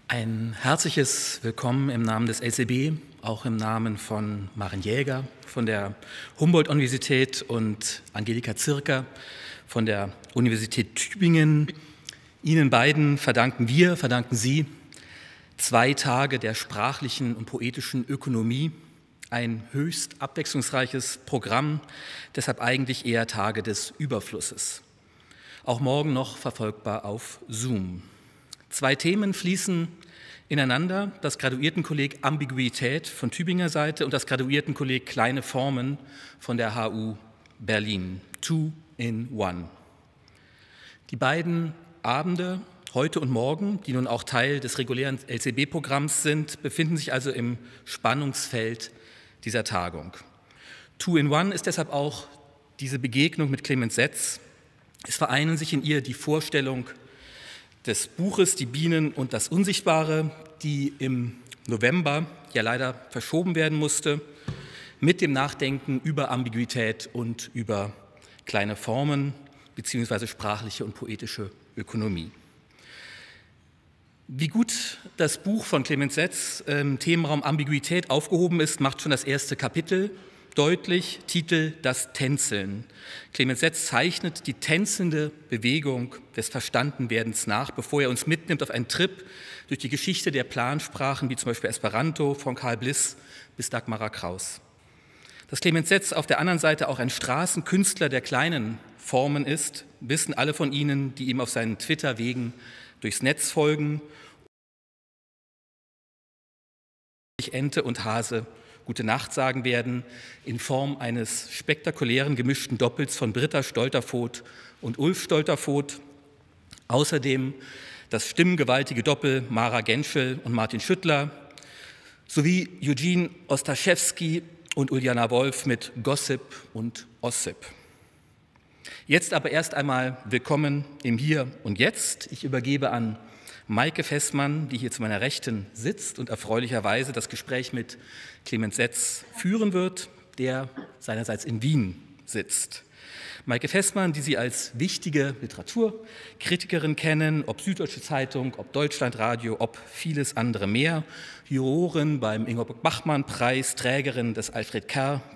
Ein herzliches Willkommen im Namen des LCB, auch im Namen von Maren Jäger von der Humboldt-Universität und Angelika Zirker von der Universität Tübingen. Ihnen beiden verdanken Sie 2 Tage der sprachlichen und poetischen Ökonomie, ein höchst abwechslungsreiches Programm, deshalb eigentlich eher Tage des Überflusses. Auch morgen noch verfolgbar auf Zoom. 2 Themen fließen ineinander, das Graduiertenkolleg Ambiguität von Tübinger Seite und das Graduiertenkolleg Kleine Formen von der HU Berlin. 2 in 1. Die beiden Abende, heute und morgen, die nun auch Teil des regulären LCB-Programms sind, befinden sich also im Spannungsfeld dieser Tagung. 2 in 1 ist deshalb auch diese Begegnung mit Clemens Setz. Es vereinen sich in ihr die Vorstellung des Buches Die Bienen und das Unsichtbare, die im November ja leider verschoben werden musste, mit dem Nachdenken über Ambiguität und über kleine Formen bzw. sprachliche und poetische Ökonomie. Wie gut das Buch von Clemens Setz im Themenraum Ambiguität aufgehoben ist, macht schon das erste Kapitel deutlich, Titel Das Tänzeln. Clemens Setz zeichnet die tänzelnde Bewegung des Verstandenwerdens nach, bevor er uns mitnimmt auf einen Trip durch die Geschichte der Plansprachen, wie zum Beispiel Esperanto von Karl Bliss bis Dagmara Kraus. Dass Clemens Setz auf der anderen Seite auch ein Straßenkünstler der kleinen Formen ist, wissen alle von Ihnen, die ihm auf seinen Twitter-Wegen durchs Netz folgen. Ente und Hase Gute Nacht sagen werden, in Form eines spektakulären gemischten Doppels von Britta Stolterfoht und Ulf Stolterfoht. Außerdem das stimmengewaltige Doppel Mara Genschel und Martin Schüttler sowie Eugene Ostaszewski und Uljana Wolf mit Gossip und Ossip. Jetzt aber erst einmal willkommen im Hier und Jetzt. Ich übergebe an Maike Fessmann, die hier zu meiner Rechten sitzt und erfreulicherweise das Gespräch mit Clemens Setz führen wird, der seinerseits in Wien sitzt. Maike Fessmann, die Sie als wichtige Literaturkritikerin kennen, ob Süddeutsche Zeitung, ob Deutschlandradio, ob vieles andere mehr, Jurorin beim Ingeborg-Bachmann-Preis, Trägerin des Alfred-Kerr-Preises, ..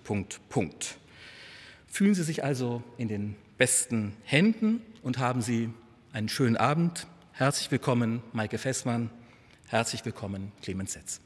Fühlen Sie sich also in den besten Händen und haben Sie einen schönen Abend. Herzlich willkommen, Maike Fessmann. Herzlich willkommen, Clemens Setz.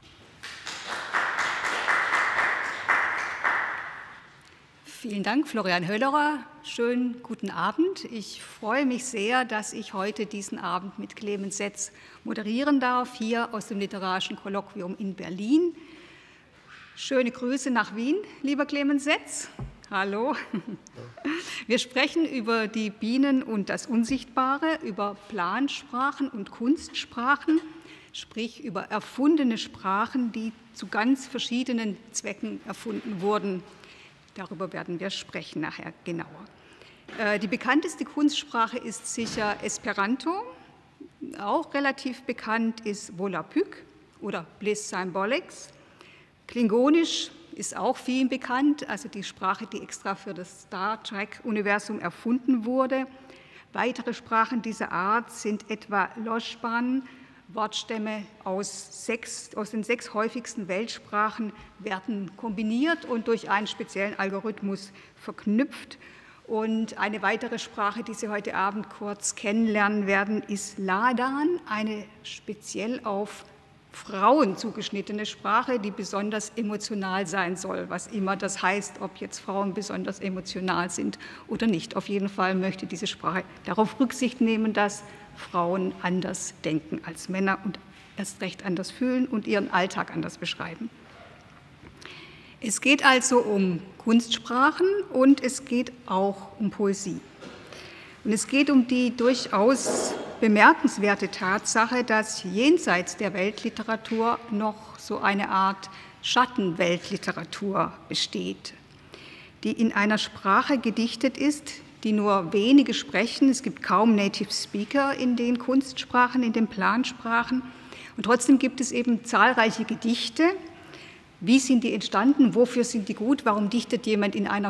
Vielen Dank, Florian Höllerer. Schönen guten Abend. Ich freue mich sehr, dass ich heute diesen Abend mit Clemens Setz moderieren darf, hier aus dem Literarischen Kolloquium in Berlin. Schöne Grüße nach Wien, lieber Clemens Setz. Hallo. Wir sprechen über die Bienen und das Unsichtbare, über Plansprachen und Kunstsprachen, sprich über erfundene Sprachen, die zu ganz verschiedenen Zwecken erfunden wurden. Darüber werden wir sprechen nachher genauer. Die bekannteste Kunstsprache ist sicher Esperanto. Auch relativ bekannt ist Volapük oder Bliss Symbolics. Klingonisch ist auch vielen bekannt, also die Sprache, die extra für das Star Trek-Universum erfunden wurde. Weitere Sprachen dieser Art sind etwa Loschban, Wortstämme aus den 6 häufigsten Weltsprachen werden kombiniert und durch einen speziellen Algorithmus verknüpft. Und eine weitere Sprache, die Sie heute Abend kurz kennenlernen werden, ist Ladan, eine speziell auf Frauen zugeschnittene Sprache, die besonders emotional sein soll, was immer das heißt, ob jetzt Frauen besonders emotional sind oder nicht. Auf jeden Fall möchte diese Sprache darauf Rücksicht nehmen, dass Frauen anders denken als Männer und erst recht anders fühlen und ihren Alltag anders beschreiben. Es geht also um Kunstsprachen und es geht auch um Poesie. Und es geht um die durchaus bemerkenswerte Tatsache, dass jenseits der Weltliteratur noch so eine Art Schattenweltliteratur besteht, die in einer Sprache gedichtet ist, die nur wenige sprechen. Es gibt kaum Native Speaker in den Kunstsprachen, in den Plansprachen. Und trotzdem gibt es eben zahlreiche Gedichte. Wie sind die entstanden? Wofür sind die gut? Warum dichtet jemand in einer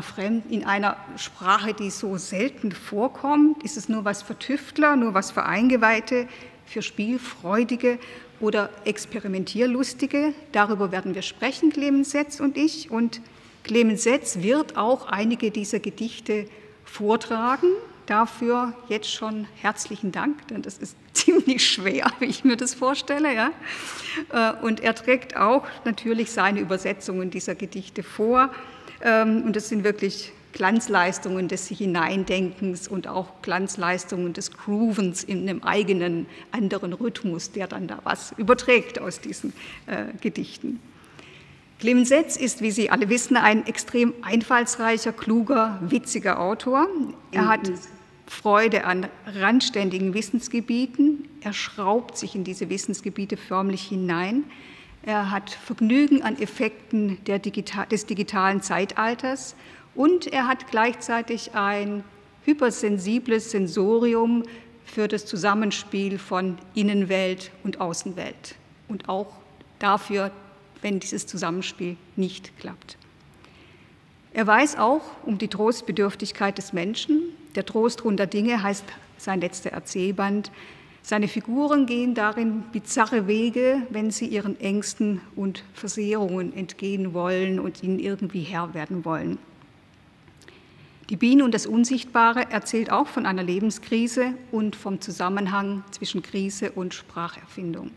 Sprache, die so selten vorkommt? Ist es nur was für Tüftler, nur was für Eingeweihte? für Spielfreudige oder Experimentierlustige. Darüber werden wir sprechen, Clemens Setz und ich. Und Clemens Setz wird auch einige dieser Gedichte vortragen. Dafür jetzt schon herzlichen Dank, denn das ist ziemlich schwer, wie ich mir das vorstelle. Ja? Und er trägt auch natürlich seine Übersetzungen dieser Gedichte vor. Und das sind wirklich Glanzleistungen des Hineindenkens und auch Glanzleistungen des Groovens in einem eigenen anderen Rhythmus, der dann da was überträgt aus diesen Gedichten. Clemens Setz ist, wie Sie alle wissen, ein extrem einfallsreicher, kluger, witziger Autor. Er hat Freude an randständigen Wissensgebieten. Er schraubt sich in diese Wissensgebiete förmlich hinein. Er hat Vergnügen an Effekten des digitalen Zeitalters und er hat gleichzeitig ein hypersensibles Sensorium für das Zusammenspiel von Innenwelt und Außenwelt und auch dafür, wenn dieses Zusammenspiel nicht klappt. Er weiß auch um die Trostbedürftigkeit des Menschen. Der Trost runder Dinge heißt sein letzter Erzählband. Seine Figuren gehen darin bizarre Wege, wenn sie ihren Ängsten und Versehrungen entgehen wollen und ihnen irgendwie Herr werden wollen. Die Biene und das Unsichtbare erzählt auch von einer Lebenskrise und vom Zusammenhang zwischen Krise und Spracherfindung.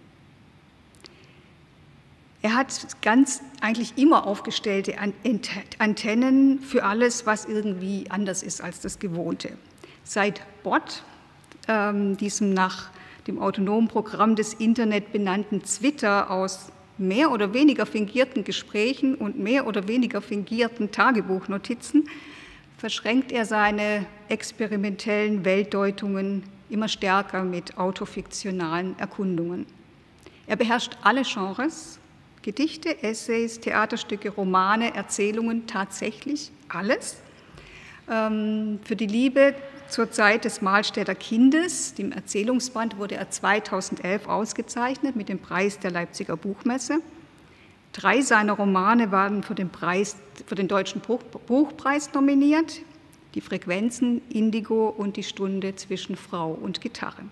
Er hat eigentlich immer aufgestellte Antennen für alles, was irgendwie anders ist als das Gewohnte. Seit Bot, diesem nach dem autonomen Programm des Internet benannten Twitter aus mehr oder weniger fingierten Gesprächen und mehr oder weniger fingierten Tagebuchnotizen, verschränkt er seine experimentellen Weltdeutungen immer stärker mit autofiktionalen Erkundungen. Er beherrscht alle Genres, Gedichte, Essays, Theaterstücke, Romane, Erzählungen, tatsächlich alles. Für die Liebe zur Zeit des Mahlstädter Kindes, dem Erzählungsband, wurde er 2011 ausgezeichnet mit dem Preis der Leipziger Buchmesse. 3 seiner Romane waren für den Deutschen Buchpreis nominiert, die Frequenzen, Indigo und die Stunde zwischen Frau und Gitarre.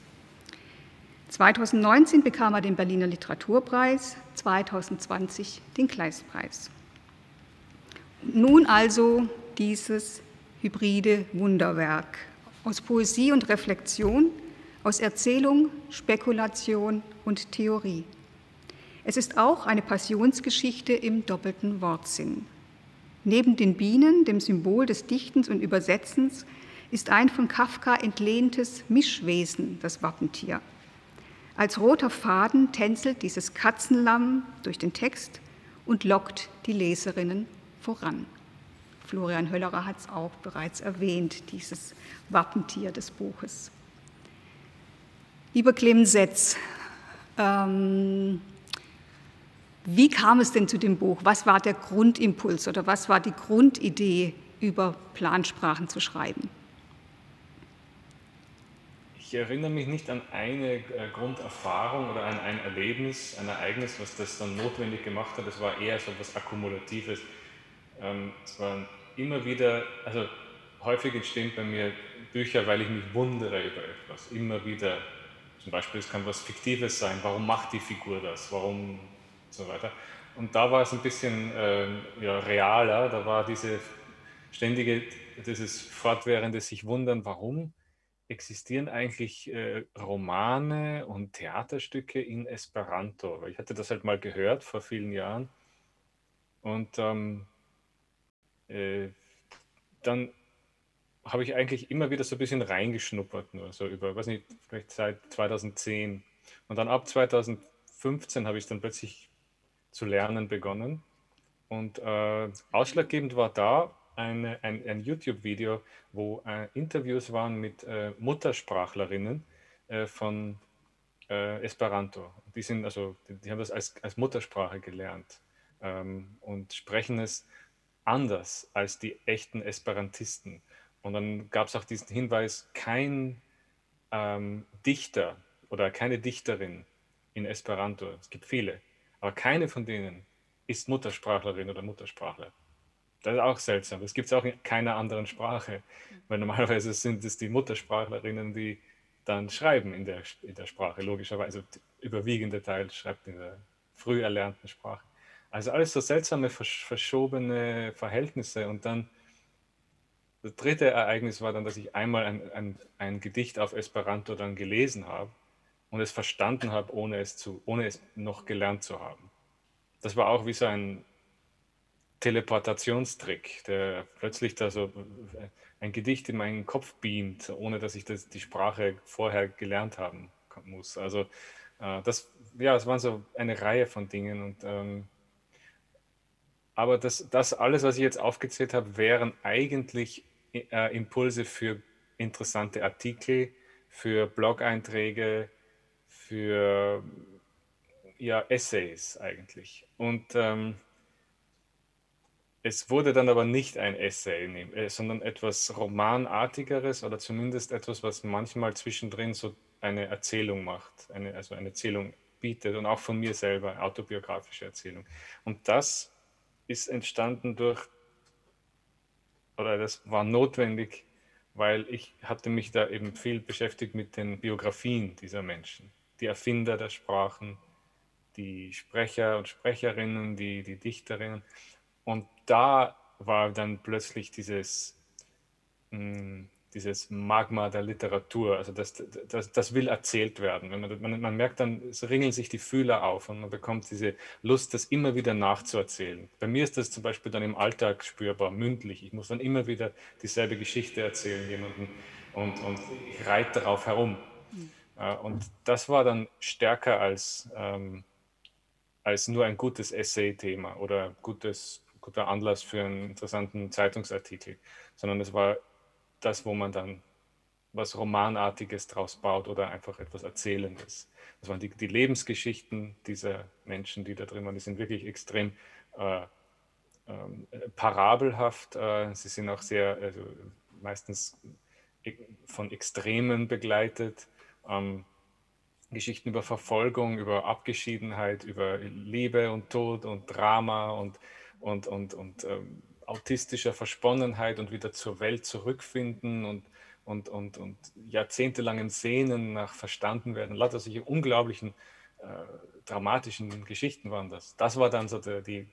2019 bekam er den Berliner Literaturpreis, 2020 den Kleistpreis. Nun also dieses hybride Wunderwerk aus Poesie und Reflexion, aus Erzählung, Spekulation und Theorie. Es ist auch eine Passionsgeschichte im doppelten Wortsinn. Neben den Bienen, dem Symbol des Dichtens und Übersetzens, ist ein von Kafka entlehntes Mischwesen das Wappentier. Als roter Faden tänzelt dieses Katzenlamm durch den Text und lockt die Leserinnen voran. Florian Höllerer hat es auch bereits erwähnt, dieses Wappentier des Buches. Lieber Clemens Setz, wie kam es denn zu dem Buch? Was war der Grundimpuls oder was war die Grundidee, über Plansprachen zu schreiben? Ich erinnere mich nicht an eine Grunderfahrung oder an ein Erlebnis, ein Ereignis, was das dann notwendig gemacht hat. Es war eher so etwas Akkumulatives. Es waren immer wieder, also häufig entstehen bei mir Bücher, weil ich mich wundere über etwas. Immer wieder, zum Beispiel, es kann was Fiktives sein. Warum macht die Figur das? Warum? Und so weiter. Und da war es ein bisschen realer. Da war dieses fortwährende sich wundern, warum existieren eigentlich Romane und Theaterstücke in Esperanto? Ich hatte das halt mal gehört vor vielen Jahren und dann habe ich eigentlich immer wieder so ein bisschen reingeschnuppert, nur so über, weiß nicht, vielleicht seit 2010. Und dann ab 2015 habe ich dann plötzlich zu lernen begonnen. Und ausschlaggebend war da ein YouTube-Video, wo Interviews waren mit Muttersprachlerinnen von Esperanto. Die haben das als Muttersprache gelernt und sprechen es anders als die echten Esperantisten. Und dann gab es auch diesen Hinweis, kein Dichter oder keine Dichterin in Esperanto, es gibt viele, aber keine von denen ist Muttersprachlerin oder Muttersprachler. Das ist auch seltsam. Das gibt es auch in keiner anderen Sprache, weil normalerweise sind es die Muttersprachlerinnen, die dann schreiben in der Sprache, logischerweise. Der überwiegende Teil schreibt in der früh erlernten Sprache. Also alles so seltsame, verschobene Verhältnisse. Und dann das dritte Ereignis war dann, dass ich einmal ein Gedicht auf Esperanto dann gelesen habe und es verstanden habe, ohne es noch gelernt zu haben. Das war auch wie so ein Teleportationstrick, der plötzlich da so ein Gedicht in meinen Kopf beamt, ohne dass ich die Sprache vorher gelernt haben muss. Also es waren so eine Reihe von Dingen. Aber das alles, was ich jetzt aufgezählt habe, wären eigentlich Impulse für interessante Artikel, für Blog-Einträge, für Essays eigentlich. Und es wurde dann aber nicht ein Essay, sondern etwas Romanartigeres oder zumindest etwas, was manchmal zwischendrin so eine Erzählung macht, also eine Erzählung bietet und auch von mir selber, eine autobiografische Erzählung. Und das ist entstanden das war notwendig, weil ich hatte mich da eben viel beschäftigt mit den Biografien dieser Menschen, die Erfinder der Sprachen, die Sprecher und Sprecherinnen, die Dichterinnen. Und da war dann plötzlich dieses Magma der Literatur, also das will erzählt werden. Man merkt dann, es ringeln sich die Fühler auf und man bekommt diese Lust, das immer wieder nachzuerzählen. Bei mir ist das zum Beispiel dann im Alltag spürbar, mündlich. Ich muss dann immer wieder dieselbe Geschichte erzählen jemandem und ich reite darauf herum. Und das war dann stärker als nur ein gutes Essay-Thema oder guter Anlass für einen interessanten Zeitungsartikel, sondern es war das, wo man dann was Romanartiges draus baut oder einfach etwas Erzählendes. Das waren die Lebensgeschichten dieser Menschen, die da drin waren. Die sind wirklich extrem parabelhaft. Sie sind auch sehr, also meistens von Extremen begleitet. Geschichten über Verfolgung, über Abgeschiedenheit, über Liebe und Tod und Drama und autistischer Versonnenheit und wieder zur Welt zurückfinden und jahrzehntelangen Sehnen nach verstanden werden. Lauter solche unglaublichen, dramatischen Geschichten waren das. Das war dann so die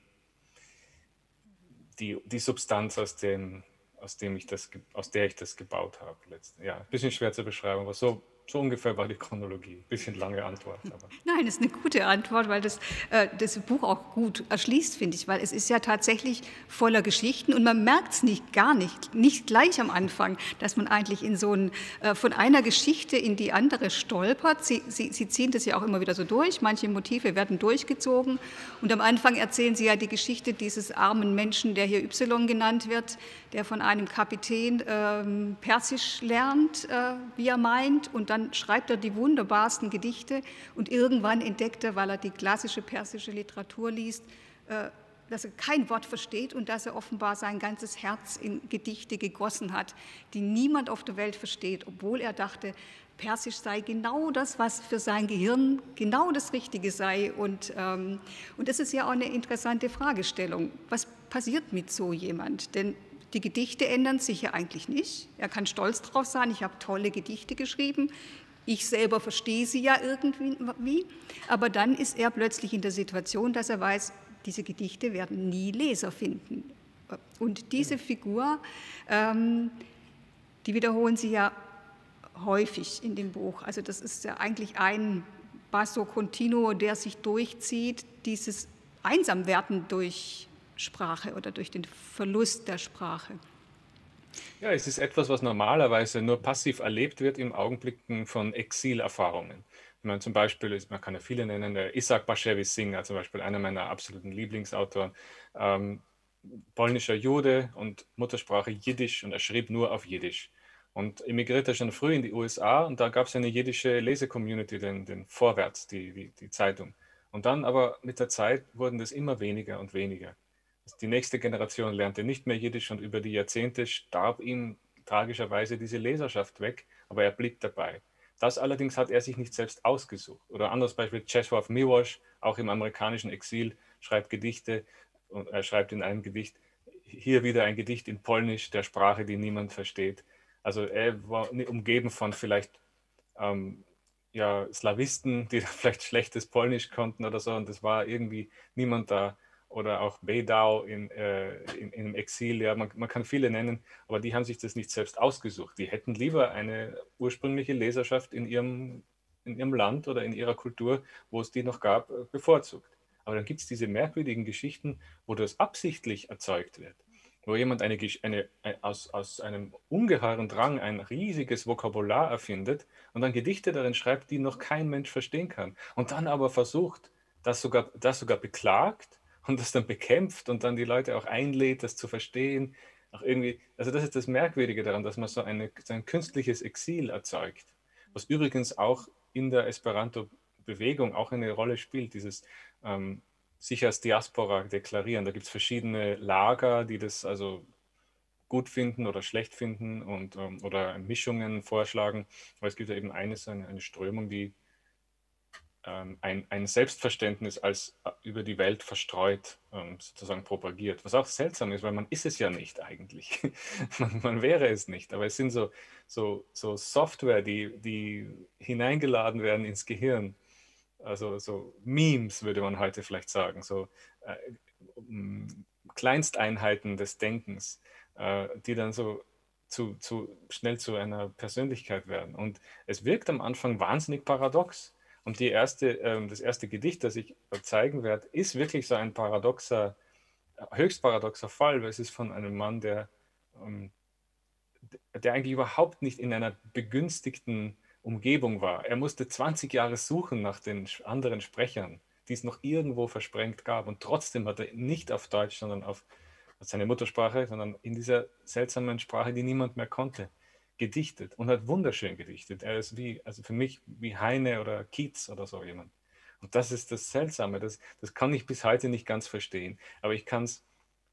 Substanz, aus der ich das gebaut habe. Ja, ein bisschen schwer zu beschreiben, aber so ungefähr war die Chronologie. Ein bisschen lange Antwort. Aber. Nein, das ist eine gute Antwort, weil das Buch auch gut erschließt, finde ich, weil es ist ja tatsächlich voller Geschichten und man merkt es nicht gleich am Anfang, dass man eigentlich von einer Geschichte in die andere stolpert. Sie ziehen das ja auch immer wieder so durch, manche Motive werden durchgezogen und am Anfang erzählen Sie ja die Geschichte dieses armen Menschen, der hier Y genannt wird, der von einem Kapitän Persisch lernt, wie er meint, und dann schreibt er die wunderbarsten Gedichte und irgendwann entdeckt er, weil er die klassische persische Literatur liest, dass er kein Wort versteht und dass er offenbar sein ganzes Herz in Gedichte gegossen hat, die niemand auf der Welt versteht, obwohl er dachte, Persisch sei genau das, was für sein Gehirn genau das Richtige sei. Und das ist ja auch eine interessante Fragestellung. Was passiert mit so jemand? Denn die Gedichte ändern sich ja eigentlich nicht. Er kann stolz drauf sein, ich habe tolle Gedichte geschrieben. Ich selber verstehe sie ja irgendwie. Aber dann ist er plötzlich in der Situation, dass er weiß, diese Gedichte werden nie Leser finden. Und diese Figur, die wiederholen Sie ja häufig in dem Buch. Also das ist ja eigentlich ein Basso continuo, der sich durchzieht, dieses Einsamwerden durch Sprache oder durch den Verlust der Sprache. Ja, es ist etwas, was normalerweise nur passiv erlebt wird im Augenblicken von Exilerfahrungen. Wenn man zum Beispiel, man kann ja viele nennen, der Isaac Bashevis Singer, zum Beispiel einer meiner absoluten Lieblingsautoren, polnischer Jude und Muttersprache Jiddisch und er schrieb nur auf Jiddisch. Und emigrierte schon früh in die USA und da gab es eine jiddische Lese-Community, den Vorwärts, die Zeitung. Und dann aber mit der Zeit wurden das immer weniger und weniger. Die nächste Generation lernte nicht mehr Jiddisch und über die Jahrzehnte starb ihm tragischerweise diese Leserschaft weg, aber er blieb dabei. Das allerdings hat er sich nicht selbst ausgesucht. Oder anderes Beispiel, Czesław Miłosz, auch im amerikanischen Exil, schreibt Gedichte und er schreibt in einem Gedicht, hier wieder ein Gedicht in Polnisch, der Sprache, die niemand versteht. Also er war umgeben von vielleicht ja, Slawisten, die vielleicht schlechtes Polnisch konnten oder so, und es war irgendwie niemand da. Oder auch Bedau im Exil, ja, man kann viele nennen, aber die haben sich das nicht selbst ausgesucht. Die hätten lieber eine ursprüngliche Leserschaft in ihrem Land oder in ihrer Kultur, wo es die noch gab, bevorzugt. Aber dann gibt es diese merkwürdigen Geschichten, wo das absichtlich erzeugt wird, wo jemand aus einem ungeheuren Drang ein riesiges Vokabular erfindet und dann Gedichte darin schreibt, die noch kein Mensch verstehen kann. Und dann aber versucht, das sogar beklagt und das dann bekämpft und dann die Leute auch einlädt, das zu verstehen. Auch irgendwie, also das ist das Merkwürdige daran, dass man so ein künstliches Exil erzeugt, was übrigens auch in der Esperanto-Bewegung auch eine Rolle spielt, dieses ähm, sich als Diaspora deklarieren. Da gibt es verschiedene Lager, die das also gut finden oder schlecht finden oder Mischungen vorschlagen. Aber es gibt ja eben eine Strömung, die ein Selbstverständnis als über die Welt verstreut sozusagen propagiert. Was auch seltsam ist, weil man ist es ja nicht eigentlich. man wäre es nicht. Aber es sind so Software, die hineingeladen werden ins Gehirn. Also so Memes würde man heute vielleicht sagen, so äh, Kleinsteinheiten des Denkens, die dann so schnell zu einer Persönlichkeit werden. Und es wirkt am Anfang wahnsinnig paradox. Und das erste Gedicht, das ich zeigen werde, ist wirklich so ein höchst paradoxer Fall, weil es ist von einem Mann, ähm, der eigentlich überhaupt nicht in einer begünstigten Umgebung war. Er musste 20 Jahre suchen nach den anderen Sprechern, die es noch irgendwo versprengt gab. Und trotzdem hat er nicht auf Deutsch, sondern auf seine Muttersprache, sondern in dieser seltsamen Sprache, die niemand mehr konnte, gedichtet und hat wunderschön gedichtet. Er ist also für mich wie Heine oder Keats oder so jemand. Und das ist das Seltsame. Das kann ich bis heute nicht ganz verstehen. Aber ich kann es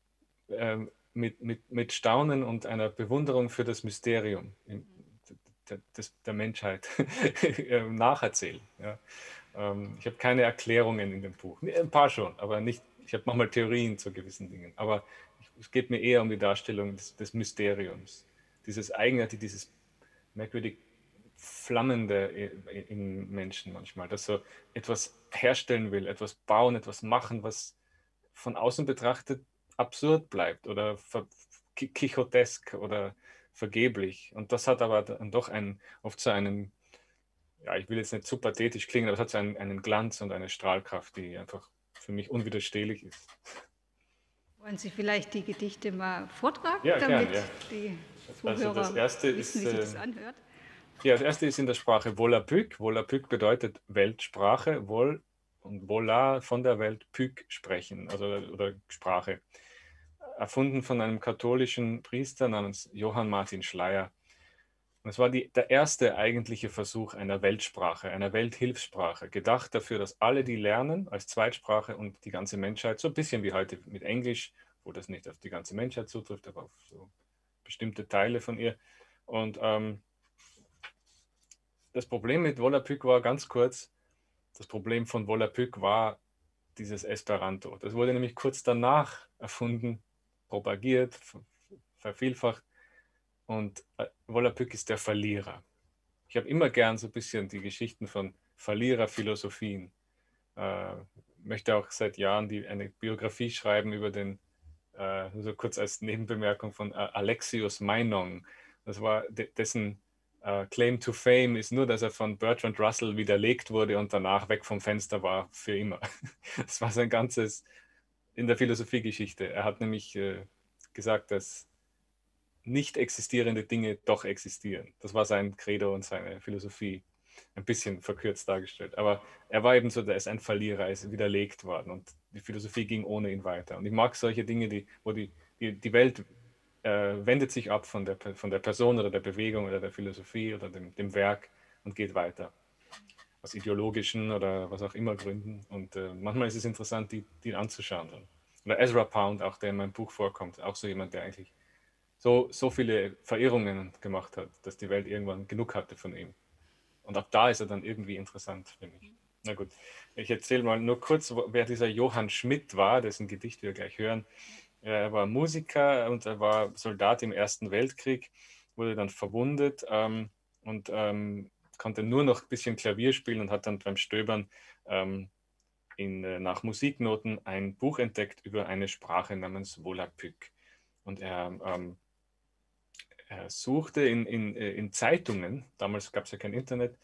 mit Staunen und einer Bewunderung für das Mysterium der Menschheit nacherzählen. Ja. Ich habe keine Erklärungen in dem Buch. Ein paar schon, aber nicht. Ich habe manchmal Theorien zu gewissen Dingen. Aber es geht mir eher um die Darstellung des Mysteriums. Dieses Eigenartige, dieses merkwürdig Flammende in Menschen manchmal, dass so etwas herstellen will, etwas bauen, etwas machen, was von außen betrachtet absurd bleibt oder quixotesk oder vergeblich. Und das hat aber dann doch oft so einen, ja, ich will jetzt nicht zu pathetisch klingen, aber es hat so einen Glanz und eine Strahlkraft, die einfach für mich unwiderstehlich ist. Wollen Sie vielleicht die Gedichte mal vortragen, Ja, damit gern, ja. die Also Zuhörer wissen, wie sich das anhört? Ja, das erste ist in der Sprache Volapük. Volapük bedeutet Weltsprache, Vol und Vola von der Welt, Pük sprechen, also oder Sprache. Erfunden von einem katholischen Priester namens Johann Martin Schleyer. Und es war der erste eigentliche Versuch einer Weltsprache, einer Welthilfssprache, gedacht dafür, dass alle die lernen als Zweitsprache und die ganze Menschheit, so ein bisschen wie heute mit Englisch, wo das nicht auf die ganze Menschheit zutrifft, aber auf so bestimmte Teile von ihr. Und das Problem mit Volapük war ganz kurz, das Problem von Volapük war dieses Esperanto. Das wurde nämlich kurz danach erfunden, propagiert, vervielfacht und Volapük ist der Verlierer. Ich habe immer gern so ein bisschen die Geschichten von Verliererphilosophien. Möchte auch seit Jahren eine Biografie schreiben über so kurz als Nebenbemerkung von Alexius Meinong. Das war dessen Claim to Fame ist nur, dass er von Bertrand Russell widerlegt wurde und danach weg vom Fenster war für immer. Das war sein ganzes in der Philosophiegeschichte. Er hat nämlich gesagt, dass nicht existierende Dinge doch existieren. Das war sein Credo und seine Philosophie. Ein bisschen verkürzt dargestellt. Aber er war eben so, der ist ein Verlierer, er ist widerlegt worden und die Philosophie ging ohne ihn weiter. Und ich mag solche Dinge, wo die Welt wendet sich ab von der Person oder der Bewegung oder der Philosophie oder dem Werk und geht weiter. Aus ideologischen oder was auch immer Gründen. Und manchmal ist es interessant, die anzuschauen. Oder Ezra Pound, auch der in meinem Buch vorkommt, auch so jemand, der eigentlich so viele Verirrungen gemacht hat, dass die Welt irgendwann genug hatte von ihm. Und ab da ist er dann irgendwie interessant für mich. Na gut, ich erzähle mal nur kurz, wer dieser Johann Schmidt war, dessen Gedicht wir gleich hören. Er war Musiker und er war Soldat im Ersten Weltkrieg, wurde dann verwundet und konnte nur noch ein bisschen Klavier spielen und hat dann beim Stöbern nach Musiknoten ein Buch entdeckt über eine Sprache namens Volapük. Und er suchte in Zeitungen, damals gab es ja kein Internet,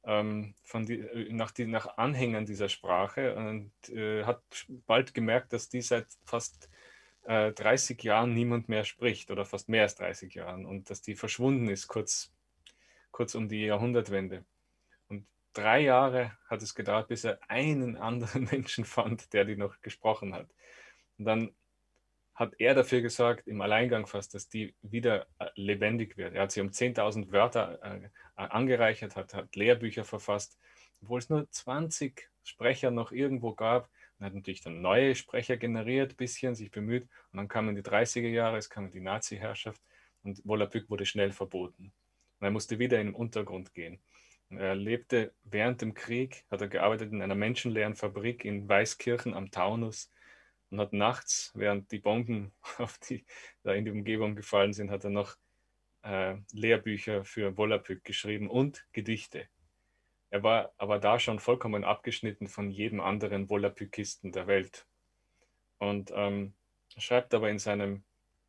nach Anhängern dieser Sprache und hat bald gemerkt, dass die seit fast 30 Jahren niemand mehr spricht oder fast mehr als 30 Jahren und dass die verschwunden ist, kurz um die Jahrhundertwende. Und 3 Jahre hat es gedauert, bis er einen anderen Menschen fand, der die noch gesprochen hat. Und dann hat er dafür gesorgt, im Alleingang fast, dass die wieder lebendig wird. Er hat sie um 10.000 Wörter angereichert, hat Lehrbücher verfasst, obwohl es nur 20 Sprecher noch irgendwo gab. Er hat natürlich dann neue Sprecher generiert, bisschen sich bemüht. Und dann kamen die 30er Jahre, es kam die Nazi-Herrschaft und Volapük wurde schnell verboten. Und er musste wieder in den Untergrund gehen. Und er lebte während dem Krieg, hat er gearbeitet in einer menschenleeren Fabrik in Weißkirchen am Taunus und hat nachts, während die Bomben da in die Umgebung gefallen sind, hat er noch Lehrbücher für Volapük geschrieben und Gedichte. Er war aber da schon vollkommen abgeschnitten von jedem anderen Volapükisten der Welt. Und schreibt aber in seinem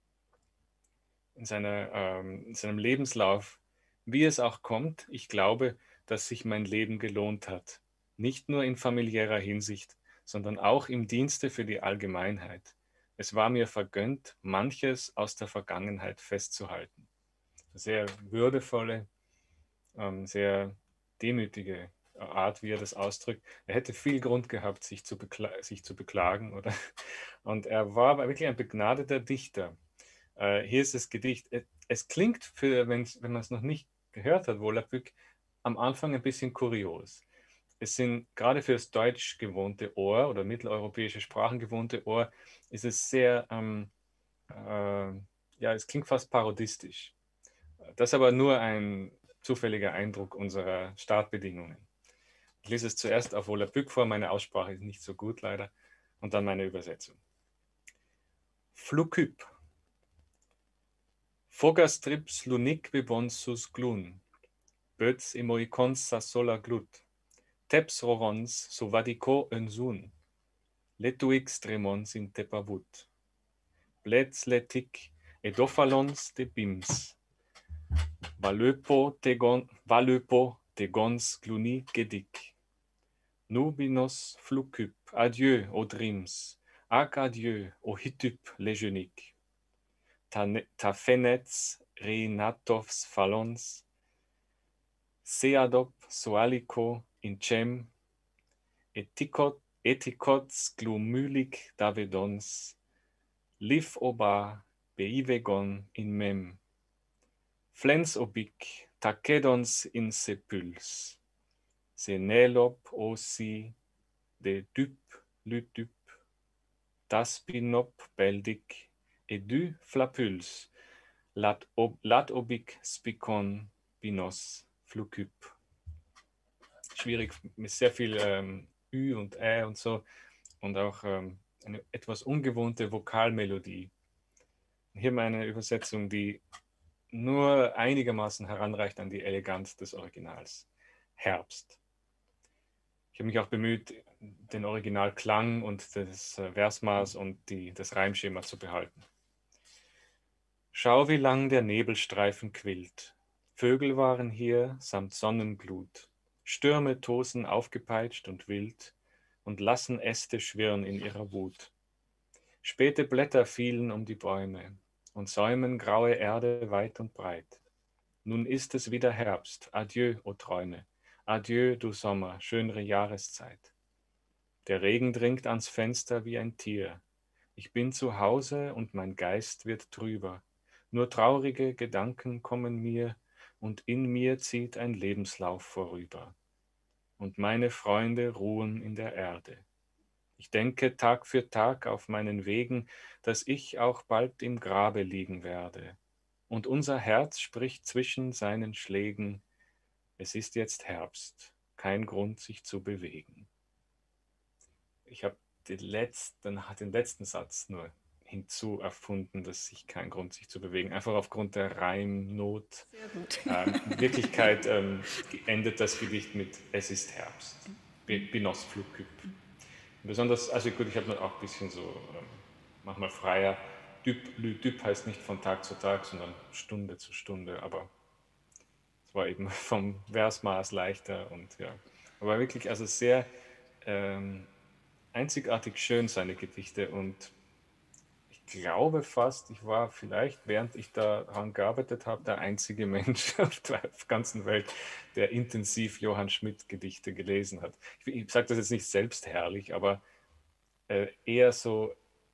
Lebenslauf, wie es auch kommt, ich glaube, dass sich mein Leben gelohnt hat. Nicht nur in familiärer Hinsicht, sondern auch im Dienste für die Allgemeinheit. Es war mir vergönnt, manches aus der Vergangenheit festzuhalten. Sehr würdevolle, sehr demütige Art, wie er das ausdrückt. Er hätte viel Grund gehabt, sich zu beklagen. Oder? Und er war aber wirklich ein begnadeter Dichter. Hier ist das Gedicht. Es klingt, wenn man es noch nicht gehört hat, Volapük, am Anfang ein bisschen kurios. Es sind gerade für das deutsch gewohnte Ohr oder mitteleuropäische Sprachen gewohnte Ohr, ist es sehr, ja, es klingt fast parodistisch. Das ist aber nur ein zufälliger Eindruck unserer Startbedingungen. Ich lese es zuerst auf Volapük vor, meine Aussprache ist nicht so gut leider, und dann meine Übersetzung. Flukyp. Fogas trips lunik bibonsus glun. Böts emoikons sa sola glut. Teps rorons so vadiko ensun. Letuix tremons in tepavut. Blets letic edophalons de bims. Valöpo tegons gluni gedic. Nubinos flukyp, adieu, ô drims. Ac adieu, ô hityp legenic. Ta fenets reinatovs phalons. Seadop soalico in cem. Eticots glumylic davedons. Lif oba beivegon in mem. Flens obic takedons in sepüls. Senelop osi de dup lutup. Taspinop beldic edu flapüls. Lat obic spicon binos flukyp. Schwierig, mit sehr viel Ü und Ä und so. Und auch eine etwas ungewohnte Vokalmelodie. Hier meine Übersetzung, die nur einigermaßen heranreicht an die Eleganz des Originals. Herbst. Ich habe mich auch bemüht, den Originalklang und das Versmaß und das Reimschema zu behalten. Schau, wie lang der Nebelstreifen quillt. Vögel waren hier samt Sonnenglut. Stürme tosen aufgepeitscht und wild und lassen Äste schwirren in ihrer Wut. Späte Blätter fielen um die Bäume und säumen graue Erde weit und breit. Nun ist es wieder Herbst. Adieu, o Träume. Adieu, du Sommer, schönere Jahreszeit. Der Regen dringt ans Fenster wie ein Tier. Ich bin zu Hause und mein Geist wird trüber. Nur traurige Gedanken kommen mir und in mir zieht ein Lebenslauf vorüber. Und meine Freunde ruhen in der Erde. Ich denke Tag für Tag auf meinen Wegen, dass ich auch bald im Grabe liegen werde. Und unser Herz spricht zwischen seinen Schlägen, es ist jetzt Herbst, kein Grund, sich zu bewegen. Ich habe den letzten Satz nur hinzu erfunden, dass sich kein Grund, sich zu bewegen. Einfach aufgrund der Reimnot. Sehr gut. In Wirklichkeit endet das Gedicht mit Es ist Herbst. Binos Flugküp. Besonders, also gut, ich habe auch ein bisschen so manchmal freier. Typ heißt nicht von Tag zu Tag, sondern Stunde zu Stunde, aber es war eben vom Versmaß leichter und ja. Aber wirklich, also sehr einzigartig schön seine Gedichte und ich glaube fast, ich war vielleicht, während ich daran gearbeitet habe, der einzige Mensch auf der ganzen Welt, der intensiv Johann Schmidt Gedichte gelesen hat. Ich sage das jetzt nicht selbstherrlich, aber eher so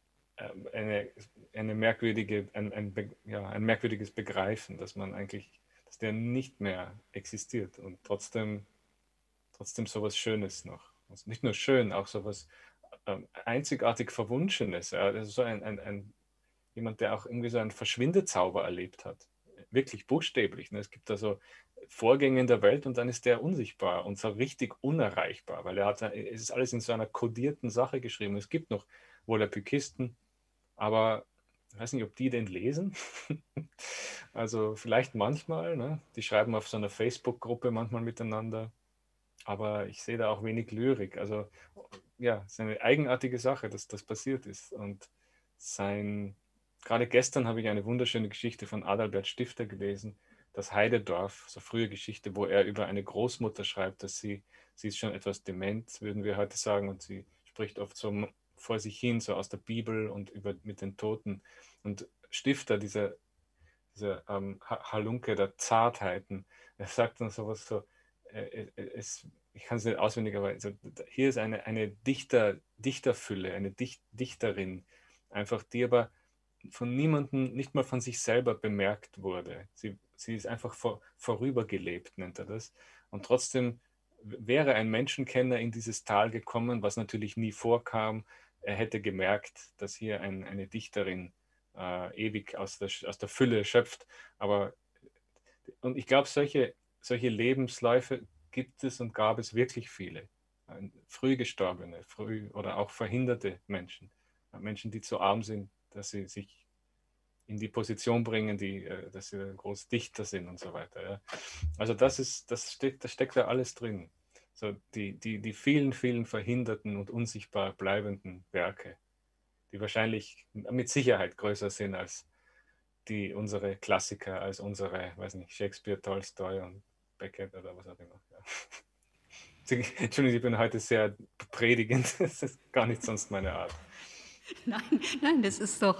eine merkwürdige, ein merkwürdiges Begreifen, dass man eigentlich, dass der nicht mehr existiert und trotzdem sowas Schönes noch. Also nicht nur schön, auch sowas einzigartig Verwunschenes. Ja. Das ist so jemand, der auch irgendwie so einen Verschwindezauber erlebt hat. Wirklich buchstäblich. Ne? Es gibt da so Vorgänge in der Welt und dann ist der unsichtbar und so richtig unerreichbar, weil es ist alles in so einer kodierten Sache geschrieben. Es gibt noch Volapükisten, aber ich weiß nicht, ob die den lesen. Also vielleicht manchmal. Ne? Die schreiben auf so einer Facebook-Gruppe manchmal miteinander. Aber ich sehe da auch wenig Lyrik. Also ja, es ist eine eigenartige Sache, dass das passiert ist. Und gerade gestern habe ich eine wunderschöne Geschichte von Adalbert Stifter gelesen, das Heidedorf, so frühe Geschichte, wo er über eine Großmutter schreibt, dass sie ist schon etwas dement, würden wir heute sagen, und sie spricht oft so vor sich hin, so aus der Bibel und mit den Toten. Und Stifter, dieser Halunke der Zartheiten, er sagt dann sowas so, ich kann es nicht auswendig, aber also, hier ist eine Dichterfülle, eine Dichterin, einfach die aber von niemandem, nicht mal von sich selber bemerkt wurde. Sie ist einfach vorübergelebt, nennt er das. Und trotzdem wäre ein Menschenkenner in dieses Tal gekommen, was natürlich nie vorkam. Er hätte gemerkt, dass hier eine Dichterin ewig aus der Fülle schöpft. Und ich glaube, solche Lebensläufe gibt es und gab es wirklich viele. Früh gestorbene, früh oder auch verhinderte Menschen. Menschen, die zu arm sind, dass sie sich in die Position bringen, dass sie groß Dichter sind und so weiter. Ja. Also das steckt da alles drin. So die vielen, vielen verhinderten und unsichtbar bleibenden Werke, die wahrscheinlich mit Sicherheit größer sind als unsere Klassiker, als unsere, weiß nicht, Shakespeare, Tolstoi und Beckett oder was auch immer. Ja. Entschuldigung, ich bin heute sehr predigend. Das ist gar nicht sonst meine Art. Nein, das ist doch,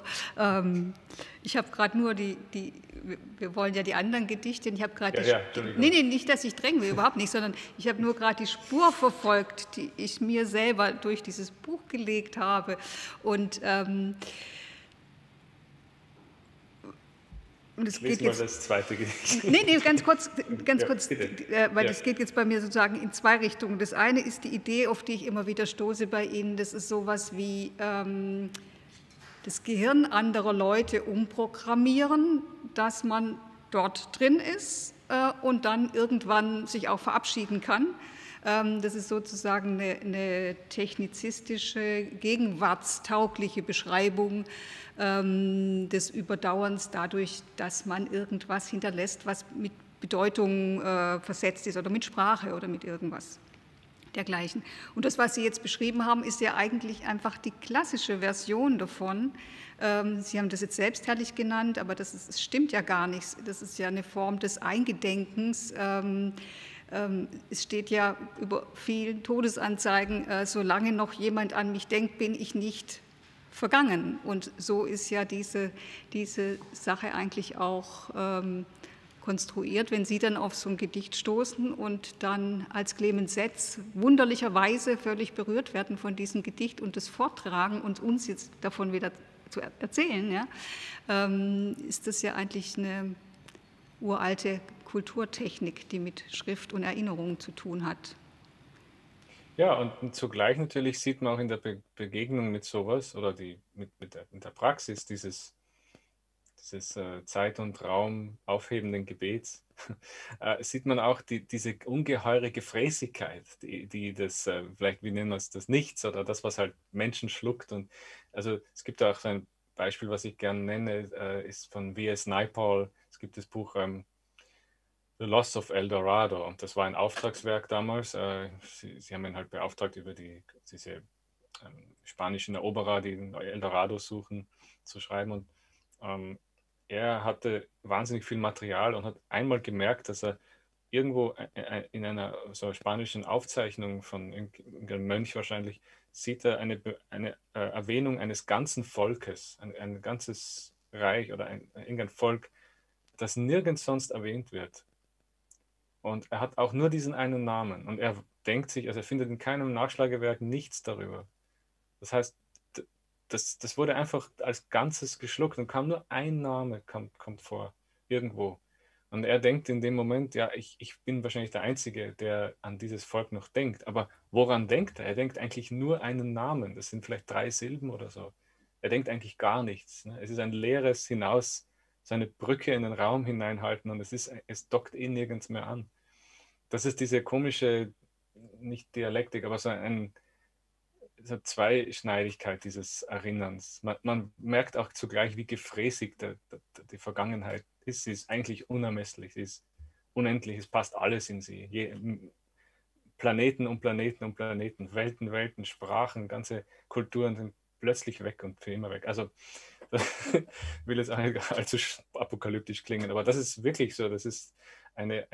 ich habe gerade nur wir wollen ja die anderen Gedichte, ich habe gerade nee, nicht, dass ich drängen will, überhaupt nicht, sondern ich habe nur gerade die Spur verfolgt, die ich mir selber durch dieses Buch gelegt habe und das geht jetzt, mal das zweite Gedicht. Nee, ganz kurz, weil das geht jetzt bei mir sozusagen in zwei Richtungen. Das eine ist die Idee, auf die ich immer wieder stoße bei Ihnen, das ist sowas wie das Gehirn anderer Leute umprogrammieren, dass man dort drin ist und dann irgendwann sich auch verabschieden kann. Das ist sozusagen eine technizistische, gegenwartstaugliche Beschreibung des Überdauerns dadurch, dass man irgendwas hinterlässt, was mit Bedeutung versetzt ist oder mit Sprache oder mit irgendwas dergleichen. Und das, was Sie jetzt beschrieben haben, ist ja eigentlich einfach die klassische Version davon. Sie haben das jetzt selbstherrlich genannt, aber das stimmt ja gar nicht. Das ist ja eine Form des Eingedenkens. Es steht ja über vielen Todesanzeigen, solange noch jemand an mich denkt, bin ich nicht vergangen. Und so ist ja diese Sache eigentlich auch konstruiert, wenn Sie dann auf so ein Gedicht stoßen und dann als Clemens Setz wunderlicherweise völlig berührt werden von diesem Gedicht und das vortragen und uns jetzt davon wieder zu erzählen, ja, ist das ja eigentlich eine uralte Kulturtechnik, die mit Schrift und Erinnerung zu tun hat. Ja, und zugleich natürlich sieht man auch in der Begegnung mit sowas oder mit der Praxis dieses Zeit und Raum aufhebenden Gebets, sieht man auch diese ungeheure Gefräßigkeit, die das, vielleicht, wie nennen wir es, das Nichts oder das, was halt Menschen schluckt. Und also es gibt auch so ein Beispiel, was ich gerne nenne, ist von W.S. Naipaul. Es gibt das Buch The Loss of El Dorado, und das war ein Auftragswerk damals. Sie haben ihn halt beauftragt, über diese spanischen Eroberer, die El Dorado suchen, zu schreiben. Und er hatte wahnsinnig viel Material und hat einmal gemerkt, dass er irgendwo in einer so spanischen Aufzeichnung von irgendeinem Mönch wahrscheinlich, sieht er eine Erwähnung eines ganzen Volkes, ein ganzes Reich oder irgendein Volk, das nirgends sonst erwähnt wird. Und er hat auch nur diesen einen Namen. Und er denkt sich, also er findet in keinem Nachschlagewerk nichts darüber. Das heißt, das wurde einfach als Ganzes geschluckt und kam nur ein Name, kommt vor, irgendwo. Und er denkt in dem Moment, ja, ich bin wahrscheinlich der Einzige, der an dieses Volk noch denkt. Aber woran denkt er? Er denkt eigentlich nur einen Namen. Das sind vielleicht 3 Silben oder so. Er denkt eigentlich gar nichts. Ne? Es ist ein leeres Hinaus, so eine Brücke in den Raum hineinhalten, und es dockt eh nirgends mehr an. Das ist diese komische, nicht Dialektik, aber so Zweischneidigkeit dieses Erinnerns. Man merkt auch zugleich, wie gefräßig die Vergangenheit ist. Sie ist eigentlich unermesslich, sie ist unendlich, es passt alles in sie. Planeten um Planeten um Planeten, Welten, Welten, Sprachen, ganze Kulturen sind plötzlich weg und für immer weg. Also ich will jetzt auch nicht allzu apokalyptisch klingen, aber das ist wirklich so. Das ist eine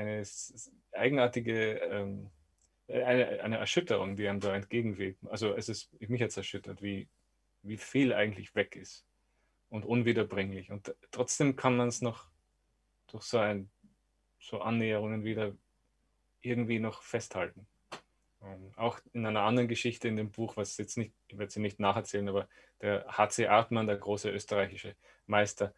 eigenartige eine Erschütterung, die einem da entgegenweht. Also mich hat es erschüttert, wie viel eigentlich weg ist und unwiederbringlich. Und trotzdem kann man es noch durch so Annäherungen wieder irgendwie noch festhalten. Auch in einer anderen Geschichte in dem Buch, was jetzt nicht, ich werde sie nicht nacherzählen, aber der H.C. Artmann, der große österreichische Meister,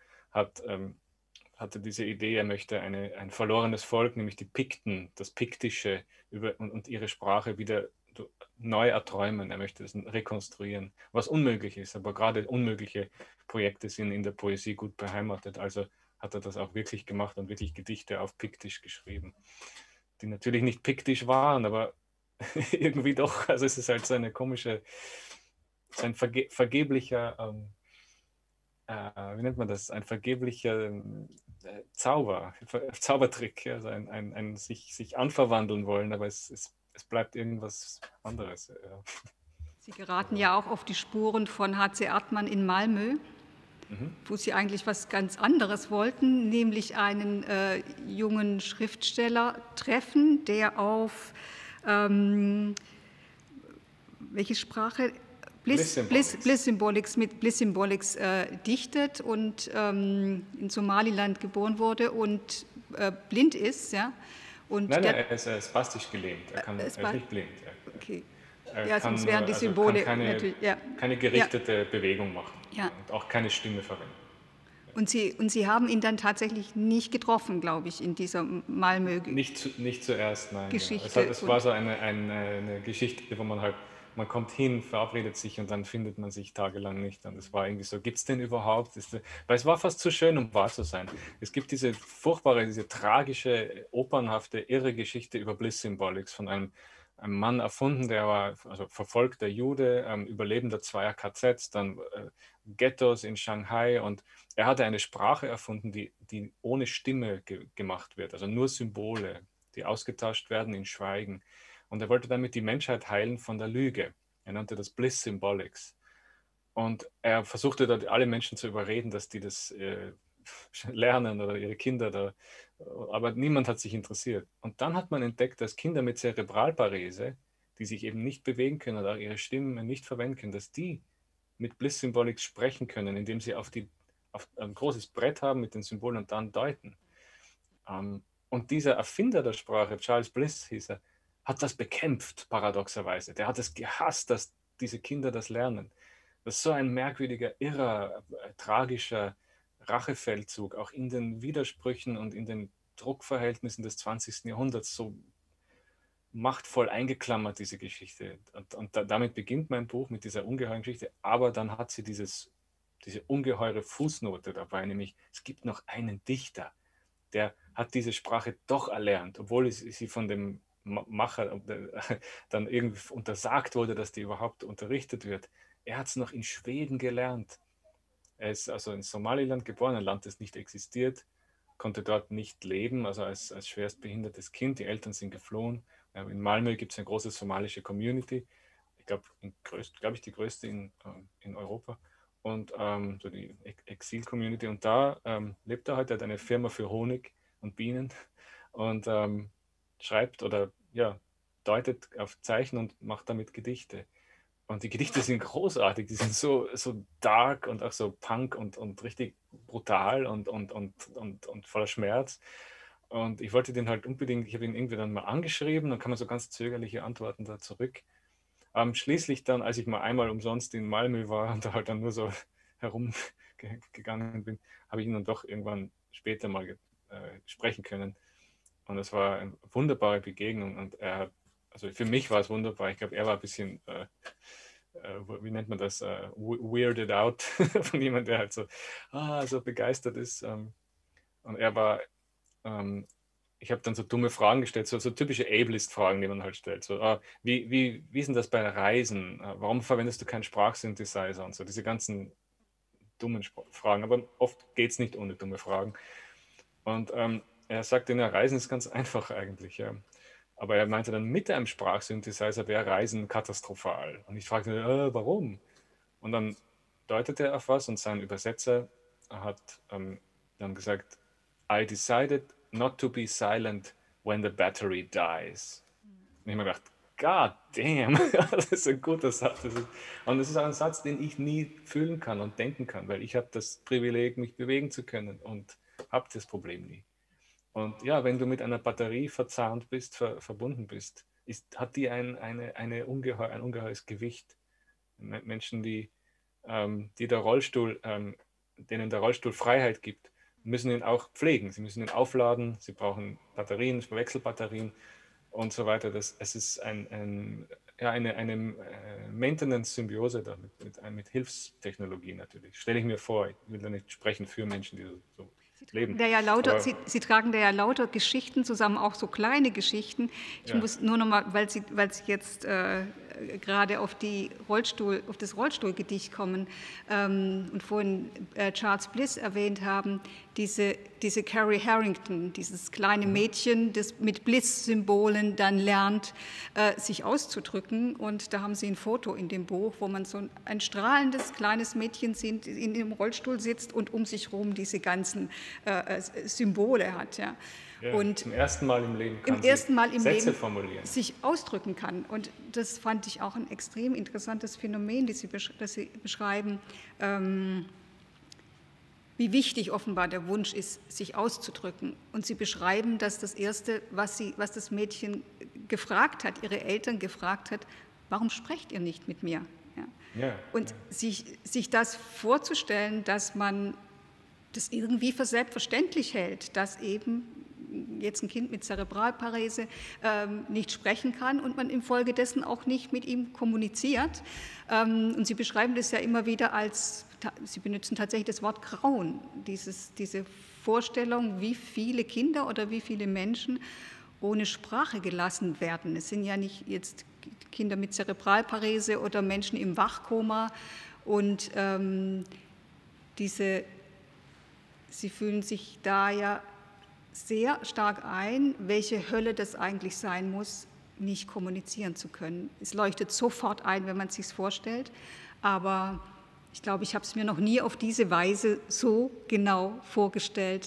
hatte diese Idee, er möchte ein verlorenes Volk, nämlich die Pikten, das Piktische und ihre Sprache wieder neu erträumen. Er möchte es rekonstruieren, was unmöglich ist, aber gerade unmögliche Projekte sind in der Poesie gut beheimatet. Also hat er das auch wirklich gemacht und wirklich Gedichte auf Piktisch geschrieben, die natürlich nicht piktisch waren, aber irgendwie doch. Also es ist halt so so ein vergeblicher, wie nennt man das? Ein vergeblicher Zaubertrick, also ein sich anverwandeln wollen, aber es bleibt irgendwas anderes. Sie geraten ja auch auf die Spuren von H.C. Artmann in Malmö, wo Sie eigentlich was ganz anderes wollten, nämlich einen jungen Schriftsteller treffen, der auf welche Sprache? Bliss Symbolics mit Bliss Symbolics dichtet und in Somaliland geboren wurde und blind ist. Ja? Und nein, er ist spastisch gelähmt. Er ist nicht blind. Okay. Er kann, sonst wären die Symbole natürlich. Keine gerichtete Bewegung machen und auch keine Stimme verwenden. Und Sie haben ihn dann tatsächlich nicht getroffen, glaube ich, in dieser Nicht zuerst, nein. Geschichte. Genau. Es war so eine Geschichte, wo man kommt hin, verabredet sich und dann findet man sich tagelang nicht. Und es war irgendwie so, gibt es den überhaupt? Weil es war fast zu schön, um wahr zu sein. Es gibt diese furchtbare, diese tragische, opernhafte, irre Geschichte über Bliss Symbolics von einem Mann erfunden, der war also verfolgter Jude, Überlebender zweier KZs, dann Ghettos in Shanghai, und er hatte eine Sprache erfunden, die ohne Stimme gemacht wird, also nur Symbole, die ausgetauscht werden in Schweigen. Und er wollte damit die Menschheit heilen von der Lüge. Er nannte das Bliss Symbolics. Und er versuchte dort alle Menschen zu überreden, dass die das lernen oder ihre Kinder da. Aber niemand hat sich interessiert. Und dann hat man entdeckt, dass Kinder mit Zerebralparese, die sich eben nicht bewegen können oder ihre Stimmen nicht verwenden können, dass die mit Bliss Symbolics sprechen können, indem sie auf ein großes Brett haben mit den Symbolen und dann deuten. Und dieser Erfinder der Sprache, Charles Bliss hieß er, hat das bekämpft, paradoxerweise. Der hat es gehasst, dass diese Kinder das lernen. Das ist so ein merkwürdiger, irrer, tragischer Rachefeldzug, auch in den Widersprüchen und in den Druckverhältnissen des 20. Jahrhunderts so machtvoll eingeklammert, diese Geschichte. Und damit beginnt mein Buch mit dieser ungeheuren Geschichte, aber dann hat sie diese ungeheure Fußnote dabei, nämlich es gibt noch einen Dichter, der hat diese Sprache doch erlernt, obwohl sie von dem Macher dann irgendwie untersagt wurde, dass die überhaupt unterrichtet wird. Er hat es noch in Schweden gelernt. Er ist also in Somaliland geboren, ein Land, das nicht existiert, konnte dort nicht leben, also als schwerstbehindertes Kind. Die Eltern sind geflohen. In Malmö gibt es eine große somalische Community. Ich glaube, die größte in Europa. Und so die Exil-Community. Und da lebt er heute, hat eine Firma für Honig und Bienen und schreibt oder ja, deutet auf Zeichen und macht damit Gedichte. Und die Gedichte sind großartig, die sind so dark und auch so punk und richtig brutal und voller Schmerz. Und ich wollte den halt unbedingt, ich habe ihn irgendwie dann mal angeschrieben, dann kam man so ganz zögerliche Antworten da zurück. Schließlich dann, als ich mal einmal umsonst in Malmö war und da halt dann nur so herumgegangen bin, habe ich ihn dann doch irgendwann später mal sprechen können. Und es war eine wunderbare Begegnung und er hat, also für mich war es wunderbar. Ich glaube, er war ein bisschen, wie nennt man das, weirded out von jemandem, der halt so begeistert ist. Und er war, ich habe dann so dumme Fragen gestellt, so typische Ableist-Fragen, die man halt stellt. So, wie ist denn das bei Reisen? Warum verwendest du keinen Sprachsynthesizer und so? Diese ganzen dummen Fragen. Aber oft geht es nicht ohne dumme Fragen. Und er sagte, na, Reisen ist ganz einfach eigentlich. Ja. Aber er meinte dann, mit einem Sprachsynthesizer wäre Reisen katastrophal. Und ich fragte, warum? Und dann deutete er auf was und sein Übersetzer hat dann gesagt, I decided not to be silent when the battery dies. Und ich habe mir gedacht, God damn, das ist ein guter Satz. Und das ist ein Satz, den ich nie fühlen kann und denken kann, weil ich habe das Privileg, mich bewegen zu können und habe das Problem nie. Und ja, wenn du mit einer Batterie verzahnt bist, verbunden bist, hat die ein ungeheures Gewicht. Menschen, die der Rollstuhl, denen der Rollstuhl Freiheit gibt, müssen ihn auch pflegen. Sie müssen ihn aufladen, sie brauchen Batterien, Wechselbatterien und so weiter. Es ist eine Maintenance-Symbiose da mit Hilfstechnologie natürlich. Stelle ich mir vor, ich will da nicht sprechen für Menschen, die so leben. Sie tragen da ja lauter Geschichten zusammen, auch so kleine Geschichten. Ich muss nur noch mal, weil Sie jetzt gerade auf das Rollstuhlgedicht kommen und vorhin Charles Bliss erwähnt haben, diese Carrie Harrington, dieses kleine Mädchen, das mit Bliss-Symbolen dann lernt, sich auszudrücken. Und da haben Sie ein Foto in dem Buch, wo man so ein strahlendes kleines Mädchen sieht, in dem Rollstuhl sitzt und um sich herum diese ganzen Symbole hat. Ja. Ja, und zum ersten Mal im Leben kann Sätze formulieren. Sich ausdrücken kann. Und das fand ich auch ein extrem interessantes Phänomen, das Sie beschreiben, wie wichtig offenbar der Wunsch ist, sich auszudrücken. Und Sie beschreiben, dass das Erste, was das Mädchen gefragt hat, ihre Eltern gefragt hat, warum sprecht ihr nicht mit mir? Ja. Und sich das vorzustellen, dass man das irgendwie für selbstverständlich hält, dass eben jetzt ein Kind mit Zerebralparese nicht sprechen kann und man infolgedessen auch nicht mit ihm kommuniziert. Und Sie beschreiben das ja immer wieder Sie benutzen tatsächlich das Wort Grauen, diese Vorstellung, wie viele Kinder oder wie viele Menschen ohne Sprache gelassen werden. Es sind ja nicht jetzt Kinder mit Zerebralparese oder Menschen im Wachkoma und Sie fühlen sich da ja sehr stark ein, welche Hölle das eigentlich sein muss, nicht kommunizieren zu können. Es leuchtet sofort ein, wenn man es sich vorstellt, aber ich glaube, ich habe es mir noch nie auf diese Weise so genau vorgestellt,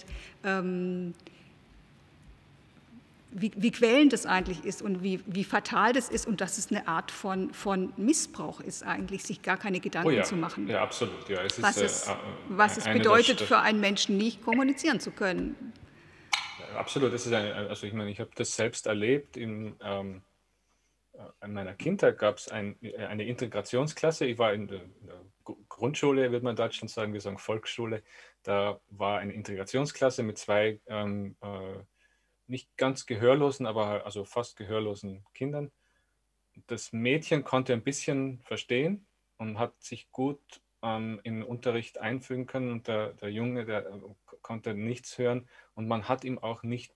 wie quälend das eigentlich ist und wie fatal das ist und dass es eine Art von Missbrauch ist eigentlich, sich gar keine Gedanken zu machen. Ja, absolut. Ja, was es bedeutet, für einen Menschen nicht kommunizieren zu können. Absolut, also ich meine, ich habe das selbst erlebt. In meiner Kindheit gab es eine Integrationsklasse. Ich war in der Grundschule, würde man in Deutschland sagen, wir sagen Volksschule. Da war eine Integrationsklasse mit zwei nicht ganz gehörlosen, aber also fast gehörlosen Kindern. Das Mädchen konnte ein bisschen verstehen und hat sich gut in den Unterricht einfügen können und der Junge, der konnte nichts hören und man hat ihm auch nicht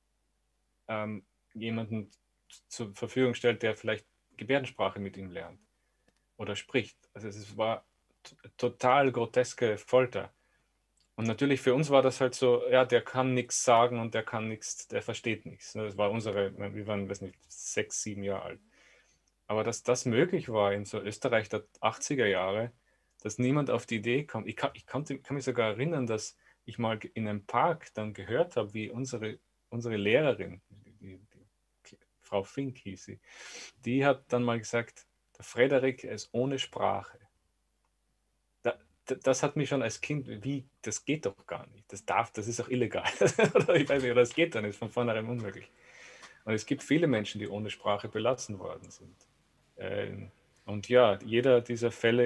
jemanden zur Verfügung gestellt, der vielleicht Gebärdensprache mit ihm lernt oder spricht. Also es war total groteske Folter. Und natürlich für uns war das halt so, ja, der kann nichts sagen und der kann nichts, der versteht nichts. Das war wir waren, weiß nicht, 6, 7 Jahre alt. Aber dass das möglich war in so Österreich der 80er Jahre, dass niemand auf die Idee kommt. Kann mich sogar erinnern, dass ich mal in einem Park dann gehört habe, wie unsere Lehrerin, die Frau Fink hieß sie, die hat dann mal gesagt, der Frederik ist ohne Sprache. Das hat mich schon als Kind, das geht doch gar nicht. Das ist auch illegal. Oder ich weiß nicht, das geht dann, ist von vornherein unmöglich. Und es gibt viele Menschen, die ohne Sprache belassen worden sind. Und ja, jeder dieser Fälle